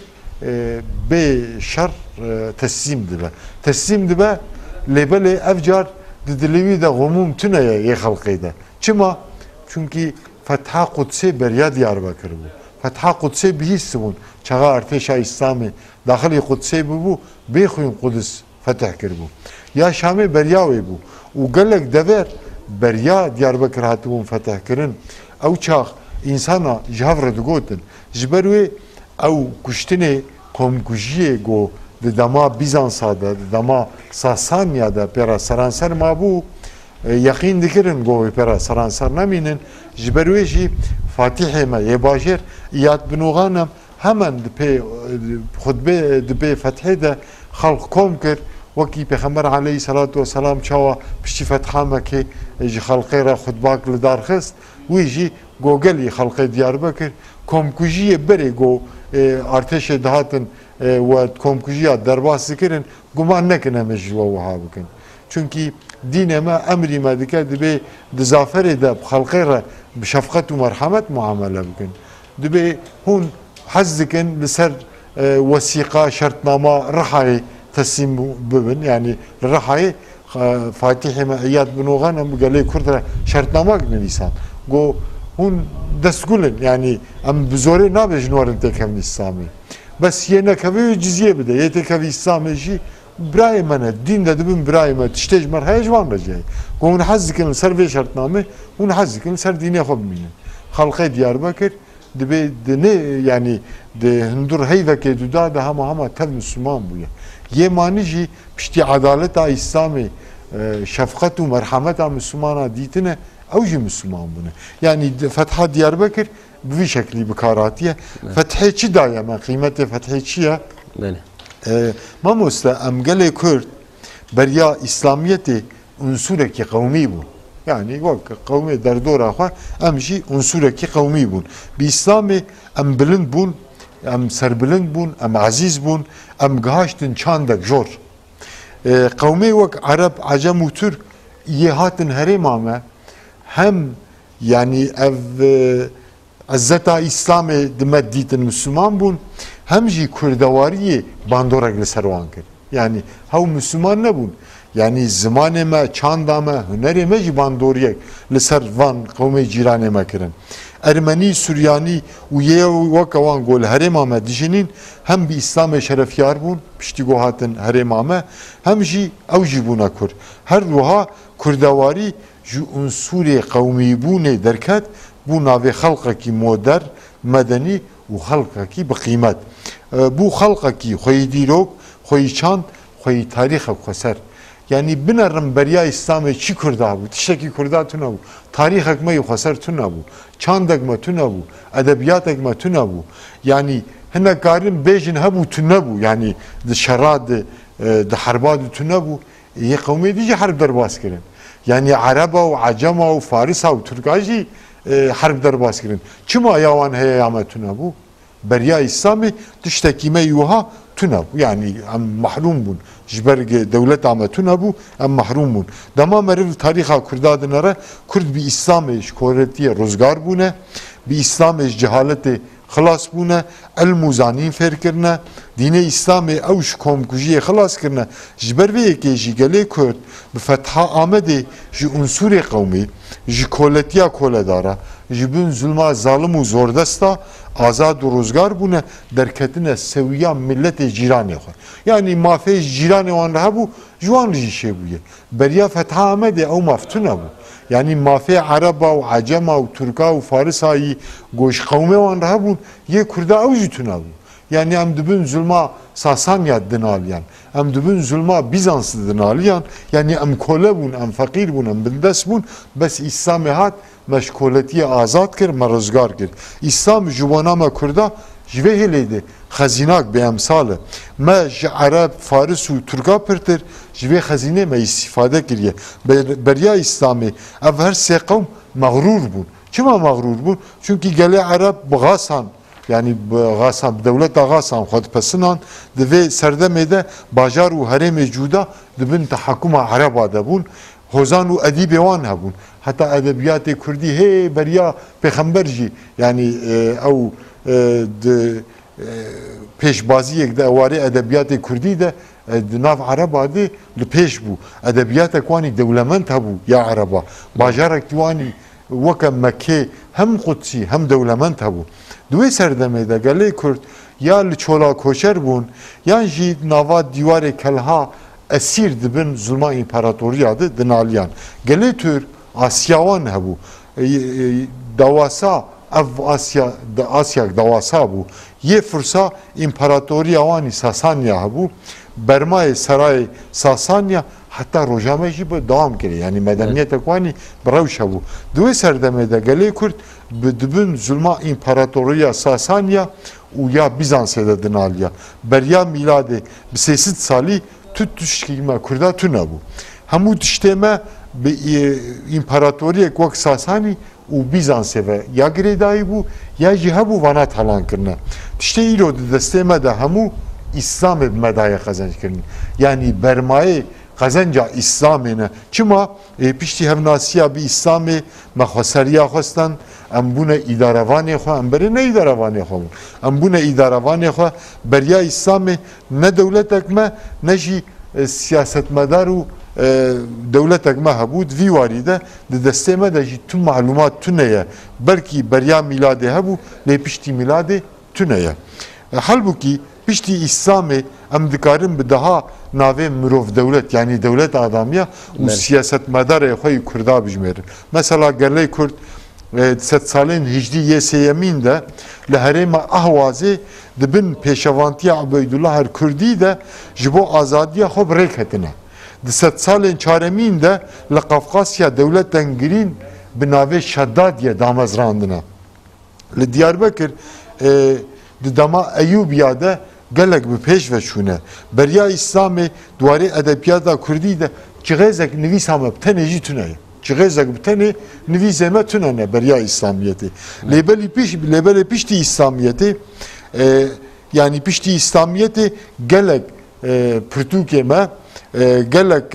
bê şer teslim dibe teslim dibe lêbelê ev car di dilê wî de xemûm tune ye yê xelkê de çima çünkü Fetha Qudsê beriya Diyarbakir bû Fetha Qudsê bihîst bûn çaxa artêşa İslamê daxilê Qudsê bibû bêxwîn Qudus feteh kirbû ya Şamê beriya wê bû û gelek dever beriya Diyarbakir hatibûn feteh kirin ew çax însana ji hev re digotin ji ber wê ew kuştinê komkujiyê got di dema Bizansa de di dema Sasanya de pêra seranser mabû yaqîn dikirin got wê pêra seranser nemînin ji ber wê jî Fatihê me yê bajêr yad binûxanem hemen di pê xutbê di pê fethê de xelq kom kir wekî Pêxember aleyhissalatu vesselam çawa piştî fetha Mekê ji xelqê re xutbak li dar xist wî jî got gelî xelqê Diyarbakir komkujiyê berê got artêşê dihatin ve komkujiya derbas dikirin guman nekin em ji we wiha bikin çünkü dînê me emrî me dike dibe di zaferê de xelqê re bi şefqet û merhemet muamele bikin dibe hûn hez dikin li ser wesîqa şertnama Rihayê teslim bibin yani li Rihayê Fatihê me yad binûxan em gelê Kurd re şertnama nivîsan got hûn destgulin yani em bi zorê nabêjin werin têkevin İslamê bes yê nekevê cizye bide yê têkevî İslamê jî birayê me ne dîn de dibin birayê me tiştê ji me re heye ji wan re jî heye got hûn hez dikin li ser vê şertnamê hûn hez dikin li ser dînê xwe bimînin xelqê Diyarbakir dibe de ne yani de hundur heyveke duda da hama hama tev Müslüman bu ya. Yemani jî pişti adaleta İslam'ı şefkat u merhameta Müslümana dîtine ew jî Müslüman bune. Yani Fetha Diyarbakır bu şekli bikaratiye. Fethê çi daye me kıymeti fethê çi ye? Mamosta em gelê Kurd beriya İslamiyetê unsurekî qewmî bû. Yani vak kavmi derdora xwe em jî unsurekî qewmî bûn. Bi İslamê em bilind bûn, em serbilind bûn, em ezîz bûn, em gihaştin çandek jor. Qewmê wek Arab, Acem û Türk yê hatin herêma me hem yani ev izzeta İslamê di me dîtin Müslüman bûn hem jî Kurdewariyê bandorek li ser wan kir. Yani hew Müslüman nebûn. Yani zimanê me, çanda me, hunerê me jî bandoriyek li ser van qewmê cîranê me kirin. Ermenî, Suryanî û yê weka wan gol herêma me dijînin hem bi İslamê şerefyar bûn, piştî got hatin herêma me, hem jî ew jî bûne Kurd. Her wiha kurdewarî ji unsurê qewmîbûnê derket bû navê xelqekî moder, medenî û xelqekî bi qîmet. Bu xelqekî xweyî dîrok, xweyî çand, xweyî tarîxek xwe ser. Yani binerim beriya İslam'ı çi Kurda bu, tiştekî Kurda tune bu, tarîxek me xwe ser tune bu, çandek me tune bu, edebiyatek me tune bu. Yani hinek karin bêjin hebû tune bu, yani di şera di di herba di tune bu, yê qewmê dî jî herb derbas kirin. Yani Araba û Acema û Farisa û Türka jî herb derbas kirin. Çima ya wan heye ya me tune bu? Beriya İslam'ı tiştekî me yuha tune bu. Yani em mahrum bûn. Ji ber dewleta me tune bû, em mahrum bûn. Dema meriv tarîxa Kurda dinare, Kurd bi İslamê ji koretiye rozgar bûne, bi İslamê ji cehaletê xilas bûne, elm û zanîn fêr kirine, dînê İslamê ew ji komkujiyê xilas kirine. Ji ber vê yekê jî gelê Kurd bi Fetha Amedê ji unsurê qewmî, ji koletiya koledara, ji bin zulma zalim û zordesta azad û rozgar bûne derketine sewiya milletê cîranê xwe. Yani mafê ji cîranê wan re hebû, ji wan re jî şêbûye. Beriya Fetha Amedê ew maftune bû. Yani mafê Araba û Acema û Türka û Farisayî goş qewmê wan re hebûn, yê Kurda ew jî tune bû. Yani em dibin zulma Sasanya dinaliyan, em dibin zulma Bizans dinaliyan, yani em kole bûn, em feqîr bûn, em bindest bûn, bes İslamê hat meşkoletiye azad kir, me rozgar kir. İslam ji wana me Kurda ji vê hêlê de xezînak bi emsal me ji Arab, Faris û Türka pirtir, ji vê xezînê me îstîfade kiriye. Beriya İslamê ev her sê qewm mağrur bûn. Çima mağrur bûn? Çünkü gelê Arab bi gasan, yani gasan, devleta gasan xwe dipesinan, di vê serdemê de bajar û herêmê cuda dibin tehakkuma Araba de bûn. Hozan û edîbê wan hebûn. Heta edebiyatê Kurdî hê beriya pêxember jî yani ew di pêşbaziyek de ewarê edebiyatê Kurdî de di nav Araba de li pêş bû. Edebiyatek wanî dewlemend hebû ya Araba. Bajarek wanî weke Mekkê hem Qudsî hem dewlemend hebû. Di wê serdemê de gelê Kurd ya li çola koçer bûn yan jî nava dîwarê kelha esîr dibin zulma împaratoriya de dinaliyan. Gelê Türk Asyawan hebû. Dawasa ev Asya Asyak dawasa bû. Yê fursa împaratoriya wanî Sasanya hebû. Bermayê serayê Sasanya heta rojame jî bi dawam kiriye. Yani medeniyetek wanî bi rewş hebû. Di wê serdemê de gelê Kurd bi dibin zulma împaratoriya Sasanya û ya Bizansê de dinaliya. Beriya miladê bi sêsîd salî tut tişkîme Kurda tune bû. Hemû tiştê me bi împaratoriyek wek Sasanî û Bizansê ve ya girêdayî bû ya jî hebû vana talan kirine. Tiştê îro di destê me de hemû İslamê bi me daye qezenc kirin. Yani bermayê qezenca İslamê ne. Çima piştî hevnasiya bi İslamê me xweseriya xwestan, em bûne îdarevanê xwe, em berê ne îdarevanê xwe bûn. Em bûne îdarevanê xwe, beriya İslamê ne dewletek me ne jî siyasetmedar û dewletek me hebû. Vî warî de di destê me de jî tüm malumat tune ye. Belkî beriya miladê hebû, lê piştî miladê tune ye. Halbuki piştî İslamê em dikarin bi daha navê mirov dewlet, yani devlet adamiya û siyasetmedarê xwe Kurda bijimêrin. Mesela gelê Kurd sed salên hicdî yê sêyemîn de li herêma Ahwazê dibin pêşevantiya Ubeydullah el Kurdî de ji bo azadiya xwe birêk ketine. Di sed salên çaremîn de li Qafqasya dewletên girîn bi navê Şeddadiye damezrandine. Li Diyarbekir di dema Eyyubiya de gelek bi pêş veçûne. Beriya İslamê dwarê edebiyata Kurdî de cihêzek nivîsa me bi tenê jî tune ye. Cihêzek bi tenê nivîsê me tune ne beriya İslamiyetê. Lêbelî pîş lêbelê piştî İslamiyetê yani piştî İslamiyetê gelek pirtûkê me gelek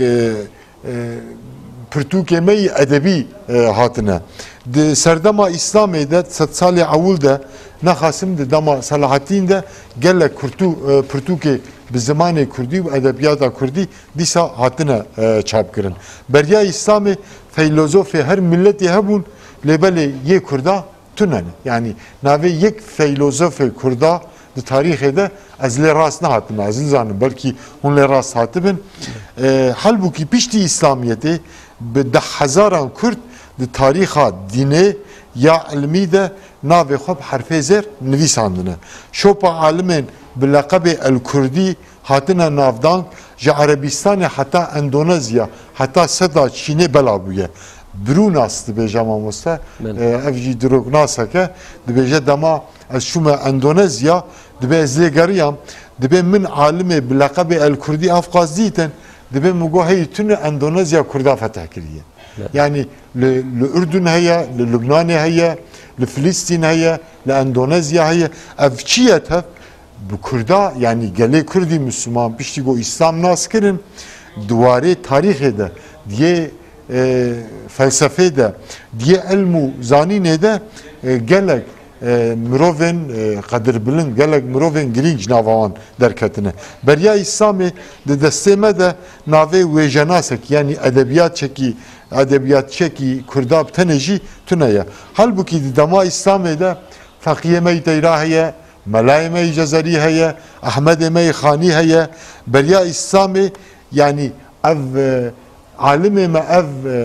pirtûkê me edebî hatine. Di serdema İslamê de sed salê ewil de nexasim di dema Selahattin de gelek pirtûkê bi zimanê Kurdî û edebiyata Kurdî dîsa hatine çapkirin. Beriya İslamê feylozofê her milletê hebûn lêbelê yê Kurda tune. Yani navê yek feylozofê Kurda di tarîxê de ez lê rast nehatime, ez nizanim belkî hûn lê rast hatibin. Halbûkî piştî İslamiyetê bi deh hezaran Kurd di tarîxa dînê ya ilmî de navê xwe bi herfê zêr nivîsandine. Şopa alimên bi leqebê El Kurdî hatine navdan ji Erebistanê heta Endonezya heta seda Çînê bela bûye. Brûnas dibêje mamoste ev jî dirok naseke dibêje dema ez çûme Endonezya dibe ez lê geriyam dibe min alimê bi leqebê El Kurdî Afqaz dîtin dibe min got hey tune Endonezya Kurda feteh kiriye. Yani li Ürdün heye, li Lübnanê heye, li Filistîn heye, li Endonezya heye. Ev çiye tev bu Kurda yani gelê Kurdî Müslüman piştî got İslam nas kirin duwarê tarîxê de diye felsefê de diye elm û zanînê de gelek mirovên qedirbilind gelek mirovên girîng nava wan derketine. Beriya İslamê di destê me de navê wêjenasek yani edebiyat çekî edebiyat çekî Kurda bi tenê jî tune ye. Halbûkî di dema İslamê de Feqîyê me Teyra heye, Melayê me Cezerî heye, Ehmedê me Xanî heye. Beriya İslamê yani ev alimê me ev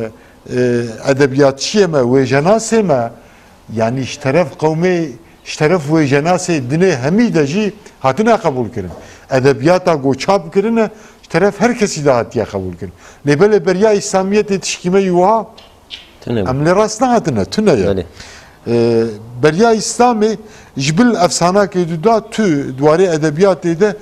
edebiyatçiyê me wêjenasê me yani işteref qewmê işteref wêjenasê dinê hemî de jî hatine qebûl kirin. Edebiyata got çap kirine işteref her kesî de hatiye qebûl kirin. Lêbelê beriya İslamiyetê tişkîme yuha em lê rast nehatine tune ye. Beriya İslamê ji bil efsanakê duda tu dwarê edebiyatê de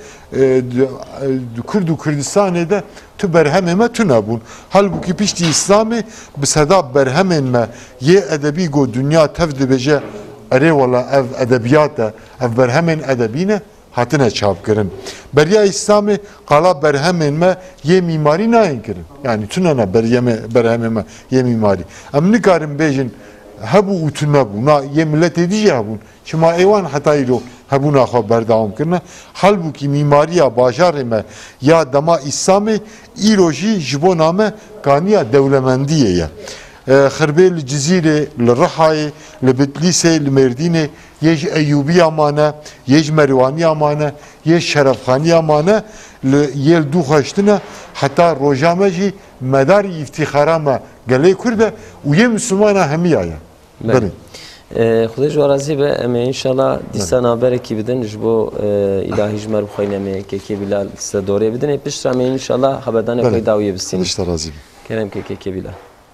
Kurd û Kurdistanê de tu berhemê me tune bûn. Halbûkî piştî İslamê bi seda berhemên me yê edebî got dünya tev dibêje erê wala ev edebiyat e ev berhemên edebî ne hatine çapkirin. Beriya İslamê qala berhemên me yê mîmarî nayên kirin. Yani tune ne berhemê me yê mîmarî. Em nikarin bêjin hebû û tune bû. Na yê milletê dî jî hebûn. Çima êwan heta îro hebûna xwe berdewam kirine. Halbûkî mîmariya bajarê me ya dema İslamê îro jî ji bo name kaniya dewlemendiyê ye. Xirbê li Cizîrê, li Rihayê, li Bitlisê, li Mêrdînê yê ji Eyyûbiya mane, yê ji Merîwaniya mane, yê Şerefxaniya mane yê li dû xweştine heta roja me jî medarî îftîxara me gelê Kurd e û yê Müslümana hemiya ye. Birin. Xwedê ji we razî be em ê înşallah dîsa naberekî bidin ji bo îlahî ji me re bixwîne em ê Kêkê Bilal dîsa dorê bidin ê piştre em ê înşallah heberdanê xwe dawiyê bistînin. İşte razî bim. Kerem Kêkê Bilal.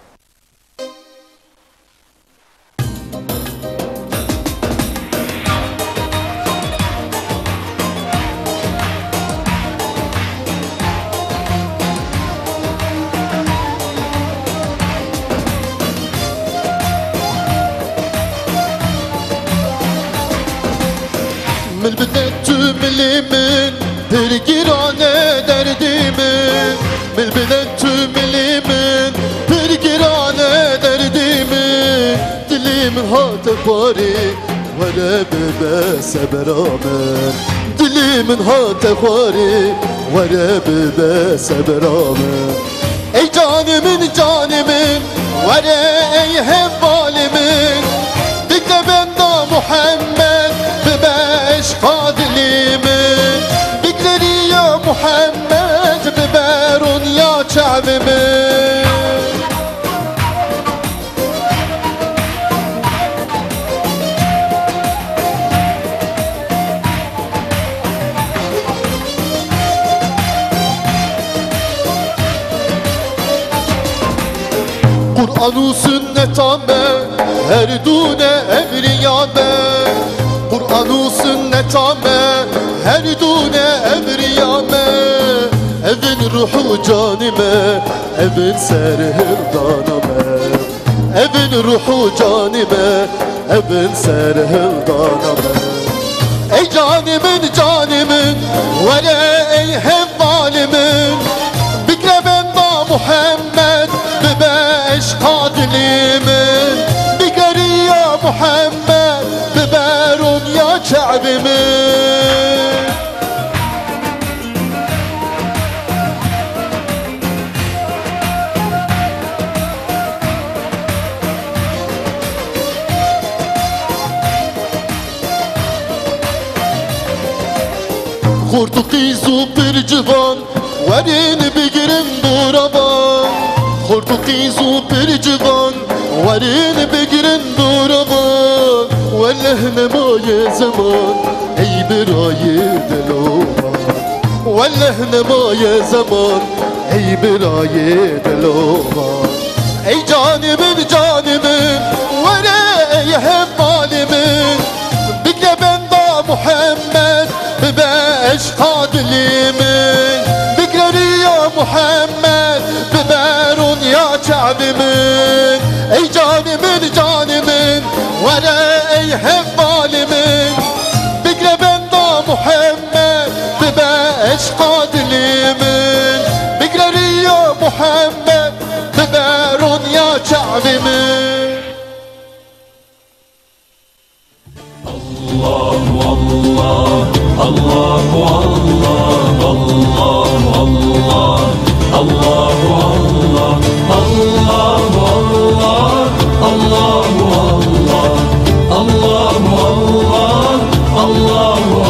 Mil bidet milimin bir girane derdimin Mil bidet milimin bir girane derdimin Dilimin hatı pari vere bebe seberamen Dilimin hatı pari vere bebe seberamen Ey canimin canimin vere ey hevvalimin Dikle benda Muhammed bebeşka dilimin Bikleri ya Muhammed biberun ya çavimin Kur'an u sünnet ame her dune evriyame Kur'an u sünnet ame her dune evriyame Evin ruhu canime evin serhildaname Evin ruhu canime evin serhildaname Ey canimin canimin vele ey hevvalimin Bikre benda Muhammed bibe eşkadilimin Bikri ya Muhammed biberun ya Ka'bimin Kurtukizu bir civan Verin bigirin duraban Kurtukizu bir civan Verin bigirin duraban Vellehne maye zaman Ey bir ayı deloban Vellehne maye zaman Ey bir ayı deloban Ey canimin canimin Vere ey hevvalimin Bikre benda Muhammed Bibe eşkadilimin Bikleri ya Muhammed Biberun ya Ka'bimin Ey canimin canimin Vere ey hevvalimin Bikre benda Muhammed Bibe eşkadilimin Bikleri ya Muhammed Biberun ya Ka'bimin Allahu Allah Allahu Allah Allahu Allah Allahu Allah Allahu Allah Allahu Allah Allahu Allah Allahu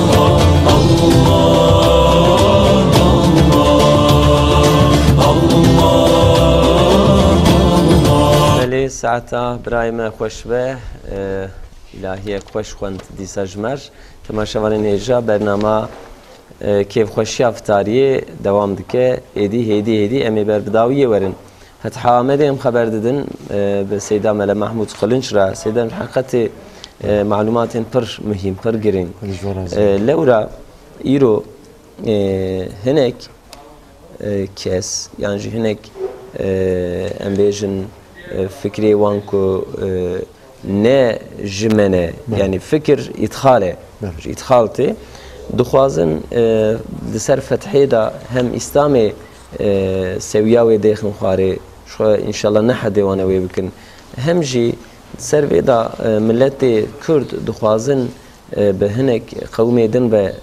Allah Beli saata برايم خوش به الهی خوش خوند دیساجمر تماشاوان هجا برنامه کیف خوشی افتاری دوام دکه ایدی هیدی هیدی امی بر بداویه ورن حتی حامد ام خبر دادن به سیدا مل محمود خلنش را سیدا حقیقت معلومات پر مهم پر گرین لورا ایرو هنک کس یعنی هنک ام بیشن فکری وانکو نه جمنه یعنی فکر ادخاله ادخالته دخوازن لسر فتحی دا هم اسلامی سویاوی دیخن خواره شو انشالله نحد وانا وی بکن هم جی سر ویدا ملت کرد دخوازن به هنک قومی دن به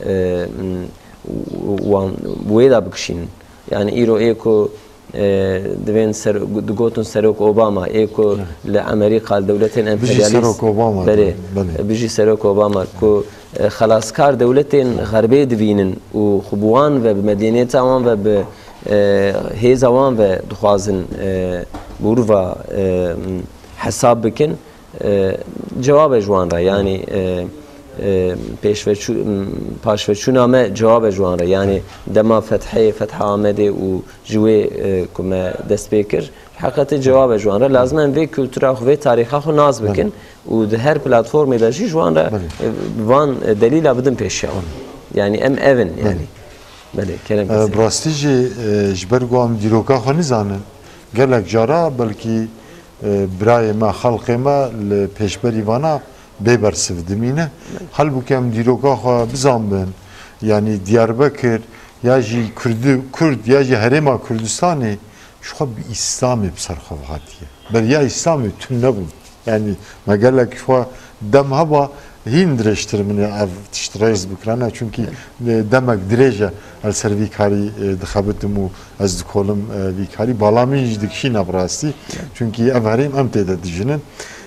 ویدا بکشین یعنی ایرو ایکو دوین سر دگوتون سروک اوباما ایکو لامریکا دولتین امپریالیست بيجي سروك اوباما بله بيجي سروك اوباما کو خلاصکار دولتین غربی دوینن و خبوان و بمدینه وان و به هیزا وان و دخوازن بوروا حساب بکن جواب جوان را یعنی پیشوچو پاشوچو نامه جواب جوان را یعنی دما فتحه فتح آمده و جوی کم دست بکر حقیقت جواب جوان را لازم هم وی کلتورا خو وی تاریخا خو ناز بکن و ده هر پلتفرمی داشی جوان را وان دلیل بدن پیشیا یعنی ام اون یعنی بله کلام کسی براستی جی جبر قوام دیروکا خو نزانن گلک جارا بلکی برای ما خلق ما لپیشبری وانا ببر سفدمینه حال بکم دیروکا خو بزنبن یعنی دیاربکر یا جی کرد کرد یا جی هرما کردستانی شو bir İslam'ı بسرخواتیه بل یا İslam'ı tüm ne bu yani megalek şu dem hava hindreştirmini ev tiştreyiz bukrana çünkü demek direce el servikari dixabetim az kolum vikari balamin dikşin abrasti çünkü ev harim em tede dijinin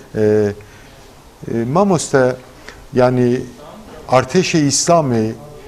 mamosta yani arteşe İslam'ı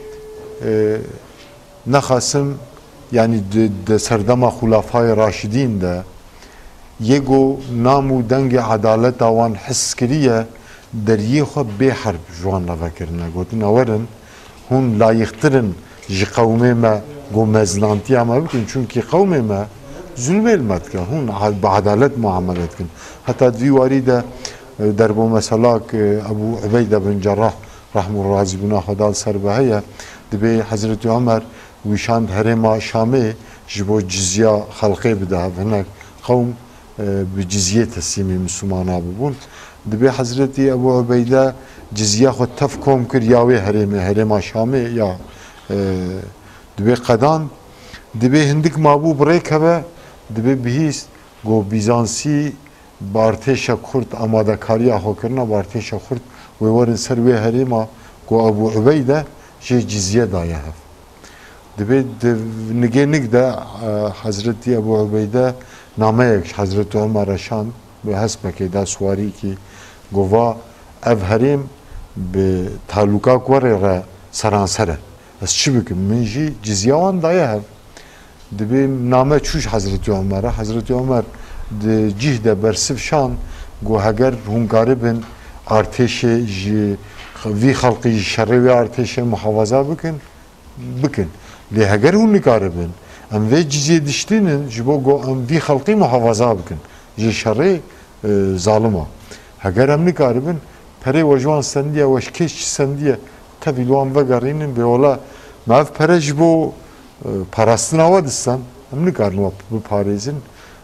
naxasım yani de serdama hulafay raşidin de yego namu denge adalet avan hiskiriye deriye xo be harb jwan ravakirna gotin awarin hun layıqtirin ji qawme me go meznantiya me bikin çünkü qawme me zulm elmet ki hun adalet muamelet kin hatta diwari de derbo mesela Ebu Ubeyde bin Cerrah rahmu razi buna hadal serbaheye dibe Hazreti Ömer wişand herema Şam'ı jibo cizya halqe bida henek kavm bi cizye teslimi Müslümana bubun dibe Hazreti Ebu Ubeyde cizye xo tef kom kir yawe hereme herema Şam'ı ya dibe qadan dibe hindik mabu brek heve dibe bihis go Bizansi barteşa kurt amada kariya hokerna barteşa kurt ve varın ser ve herema go Ebu Ubeyde je cizye daya hev dibe nigenik de Hazreti Ebu Ubeyde nameyek Hazreti Ömer şan ve hasbeke da suari ki gova ev herem be taluka kware saransere es çibikim minji cizyawan daya hev dibe name çuş Hazreti Ömer'e Hazreti Ömer de cihde bersif şan go heger hungaribin arteşe ji vi halqi şerri ve arteşe muhafaza bikin bikin li heger hun nikaribin em ve cizye diştinin jibo go em vi halqi muhafaza bikin ji şerri zalima heger em nikaribin pere vajwan sendiye veşkeş sendiye tabi luan vegarinin ve ola mav pere jibo parastina vadistan em nikarın bu parizin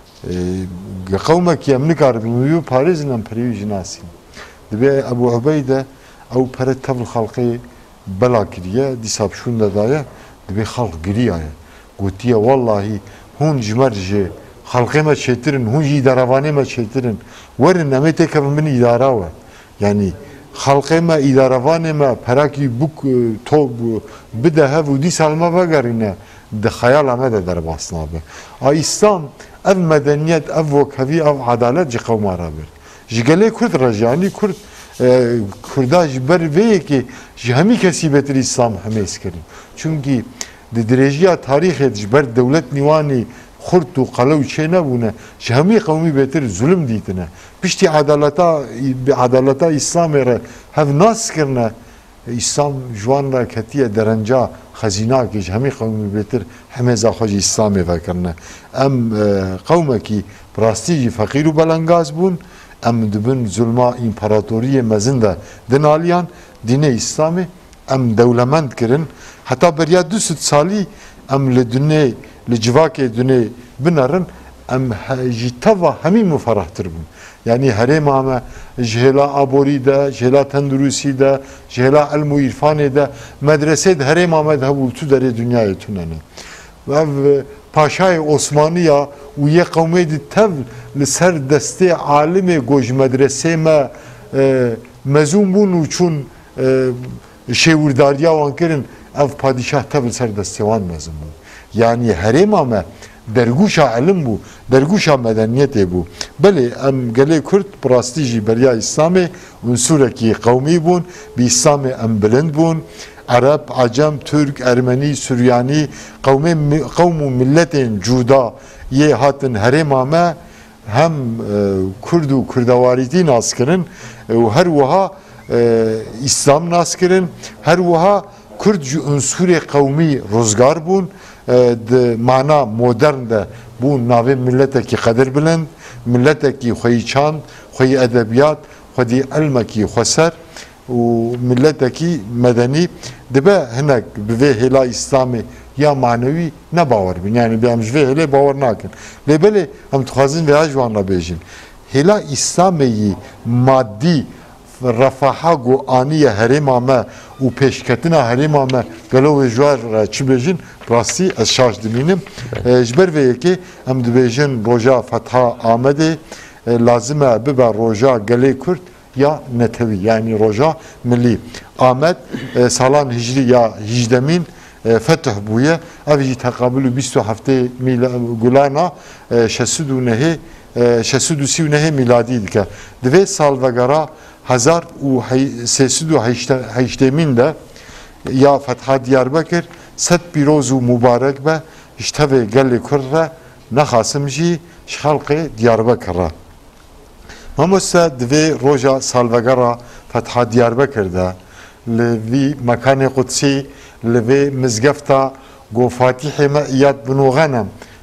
قومك يملك عربي باريس نم بريو جناسي دبي ابو عبيده او برت الخلقي بلا كريه دي سابشون دايا دبي خلق غريا قوتيه والله هون جمرجه خلقي ما شيترن هون ادارهواني ما شيترن ورن نمتك من اداره يعني خلقي ما ادارهواني ما براكي بوك توب بده ودي سالما بغارينه ده خيال ما ده در باسنا به اسلام ev medeniyet, ev vokhavi, ev adalet ji qewma ra bir. Ji gelê Kurd re yani Kurd Kurda ji ber vê ki ji hemî kesî betir İslam hemêz kirin. Çünkü di dirêjiya tarîxê ji ber dewlet nîwanî xurt û qelew çê nebûne ji hemî qewmî betir zulm dîtine. Piştî adaleta bi adaleta İslamê re hev nas kirine İslam jwan re ketiye derenca خزینه که همی قومی بهتر همه زاخوج اسلامی فکرنه ام قومه کی پراستی فقیر و بلنگاز بون ام دبن ظلما امپراتوری مزنده دنالیان دین اسلامی ام دولمند کرن حتی بریا دو ست سالی ام لدنه لجواک دنه بنارن ام جتوا همی مفرحتر بون yani herem ama jehla abori de, jehla tendurusi de, jehla ilmu irfani de, medrese de herem ama da bultu dere dünyaya tünene. Ve Paşay Osmaniya u ye kavmi de tev li ser deste alime goj medrese me mezun bun uçun şevurdariya vankirin ev padişah tev li ser deste wan mezun bun. Yani herem ama derguşa ilim bu, derguşa medeniyeti bu. Beli em gelê Kurd pirastî jî beriya İslamê unsurekî qewmî bûn, bi İslamê em bilind bûn. Arab, Acem, Türk, Ermeni, Süryanî, qewmê qewm û milletên cuda yê hatin herêma me hem Kurd û Kurdawarîtî nas kirin û her wiha İslam nas kirin, her wiha Kurd ji unsurê qewmî rozgar bûn. De mana modern de bu navê milleteki qedir bilind, milleteki xweyî çand, xweyî edebiyat, xwedî ilmekî xweser û milleteki medenî dibe hinek bi vê hêla İslamê ya manewî ne bawer bin. Yani em ji vê hêlê bawer nakin. Lê belê em dixwazin vêya ji wan re bêjin. Hêla İslamê yî maddî refaha gu aniye herêma me û pêşketina herêma me gelo wê jwar çi bêjin rastî ez şaş dimînim ji ber vê yekê em dibêjin roja Fetha Amedê lazim e bibe roja gelê Kurd ya netewî yani roja millî. Amed salan hicrî ya hicdemîn fetih bûye ev jî teqabûlû bîst û heftê gulana şesûd û nehê şesûd û sî û nehê miladî dike. Di vê salvegera hezar û sêsûd û heştemîn de ya Fetha Diyarbekir sed pîroz û mübarek be ji tevê gelê Kurd re nexasim jî ji xelkê Diyarbekir re. Mamoste di vê roja salvegera Fetha Diyarbekir de li vî mekanê Qudsî li vê mizgefta got Fatîhê me îyad binûxenem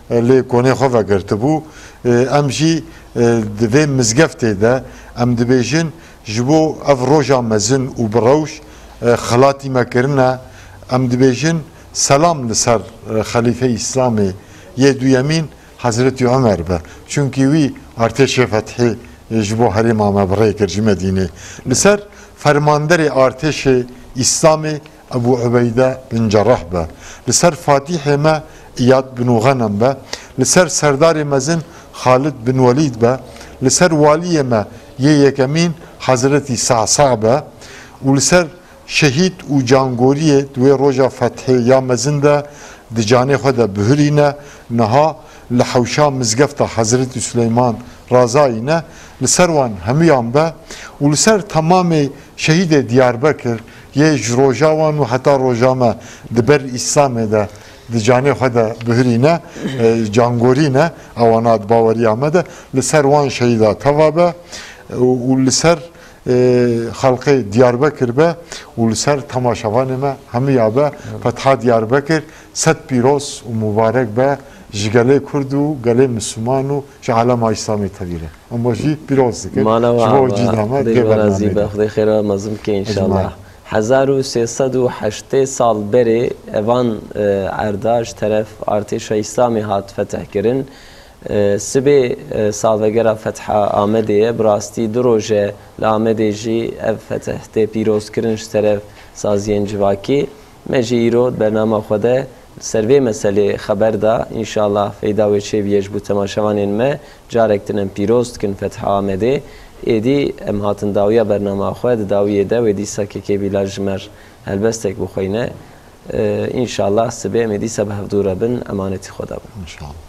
لێ کۆنێ خۆ vegirtibû em jî di vê mizgeftê de em dibêjin ji bo ev roja mezin û bi rewş xelatî me kirine em dibêjin selam li ser Xelîfeyê İslamê yê duyemîn Hezretî Ömer be çünkü wî artêşê fethî ji bo herêma me birê kir ji Medînê li ser fermanderê artêşê İslamê Ebu Ubeyde bin Cerrah be li ser Fatihê me İyad bin Ghanem be li ser serdarê mezin Halid bin Welîd be li ser waliyê me yê yekemîn Hezretî Sa'sa be û li ser şehîd û cangoriyê di wê roja fethê ya mezin de di canê xwe de bihirîne niha li hewşa mizgefta Hezretî Süleyman razayîne li ser wan hemûyan be û li ser temamê şehîdê Diyarbekir yê ji roja wan û heta roja me di ber İslamê de di canê xwe de bihirîne cangorîne ewana di baweriya me de li ser wan şehîda teva be û li ser xalqê Diyarbekir be û li ser temaşevanê me hemûya be fetha Diyarbekir sed pîroz û mübarek be ji gelê Kurd û gelê Müslüman û ji alema İslamê tevîre ama jî pîroz dikin ji bo cîda me dê بەرنامەی بە خودی خێرا مەزم بکە ئینشاءالله هەزار و سێسەد و هەشتê sal berê evan erda ji teref artêşa İslamê hat fetehkirin sibê salvegera fetha Amedê bi rastî du roje li Amedê jî ev feteh tê pîrozkirin ji teref saziyên civakî me jî îro bernama xwe de ser vê meselê xeber da înşallah feyda wê çêbîye ji bo temaşevanên me carek din em pîroz dikin fetha Amedê êdî em hatin dawiya bernama xwe di dawiyê de wê dîsa kekêbîla ji mer helbestek bixwîne înşallah sibê em ê dîsa bi hevdûre bin emanetî xwe da bin inşallah.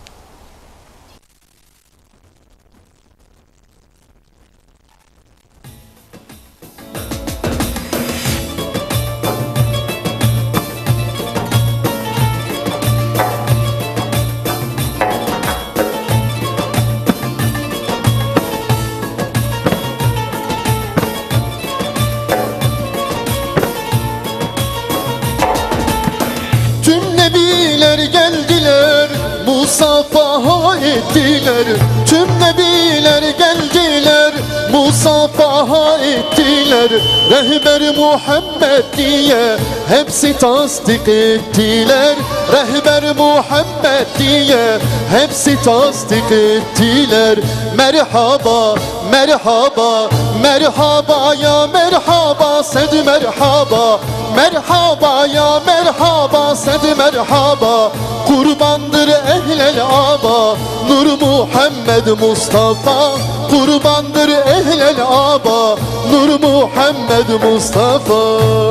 Nebiler geldiler, musafaha ettiler. Tüm nebiler geldiler, musafaha ettiler. Rehber Muhammed diye hepsi tasdik ettiler. Rehber Muhammed diye hepsi tasdik ettiler. Merhaba, merhaba, merhaba ya merhaba, sed merhaba. Merhaba ya merhaba, sed merhaba. Kurbandır ehlel aba, Nur Muhammed Mustafa. Kurbandır ehlel aba, Nur Muhammed Mustafa.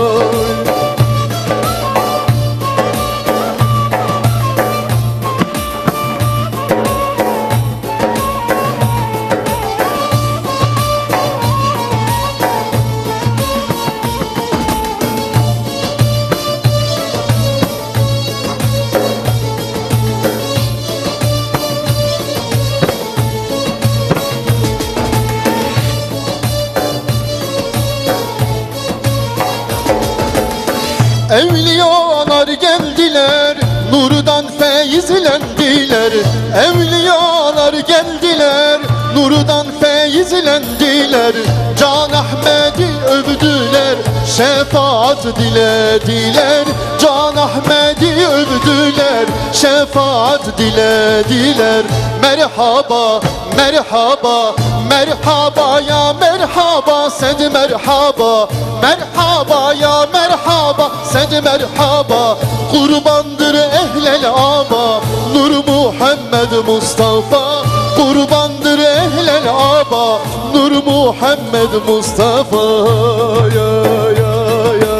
Evliyalar geldiler, nurdan feyizlendiler. Evliyalar geldiler, nurdan feyizlendiler. Can Ahmet'i övdüler, şefaat dilediler. Can Ahmet'i övdüler, şefaat dilediler. Merhaba, merhaba, merhaba ya merhaba, sed merhaba. Merhaba ya merhaba, sed merhaba. Kurbandır ehlel aba, Nur Muhammed Mustafa. Kurbandır ehlel aba, Nur Muhammed Mustafa. Ya ya ya.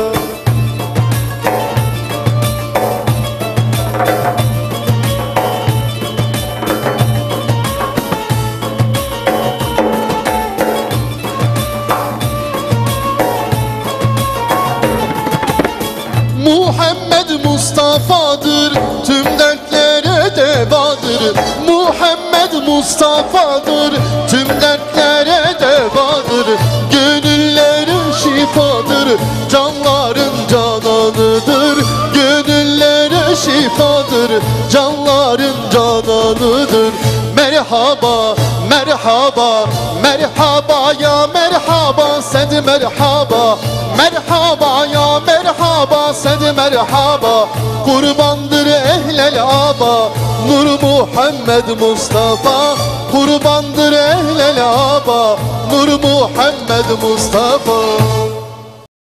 Muhammed Mustafa'dır, tüm dertlere devadır. Muhammed Mustafa'dır, tüm dertlere devadır. Gönüllerin şifadır, canların cananıdır. Gönüllere şifadır, canların cananıdır. merhaba merhaba merhaba ya merhaba sed merhaba merhaba ya merhaba sed merhaba kurbandır ehlel aba Nur Muhammed Mustafa kurbandır ehlel aba Nur Muhammed Mustafa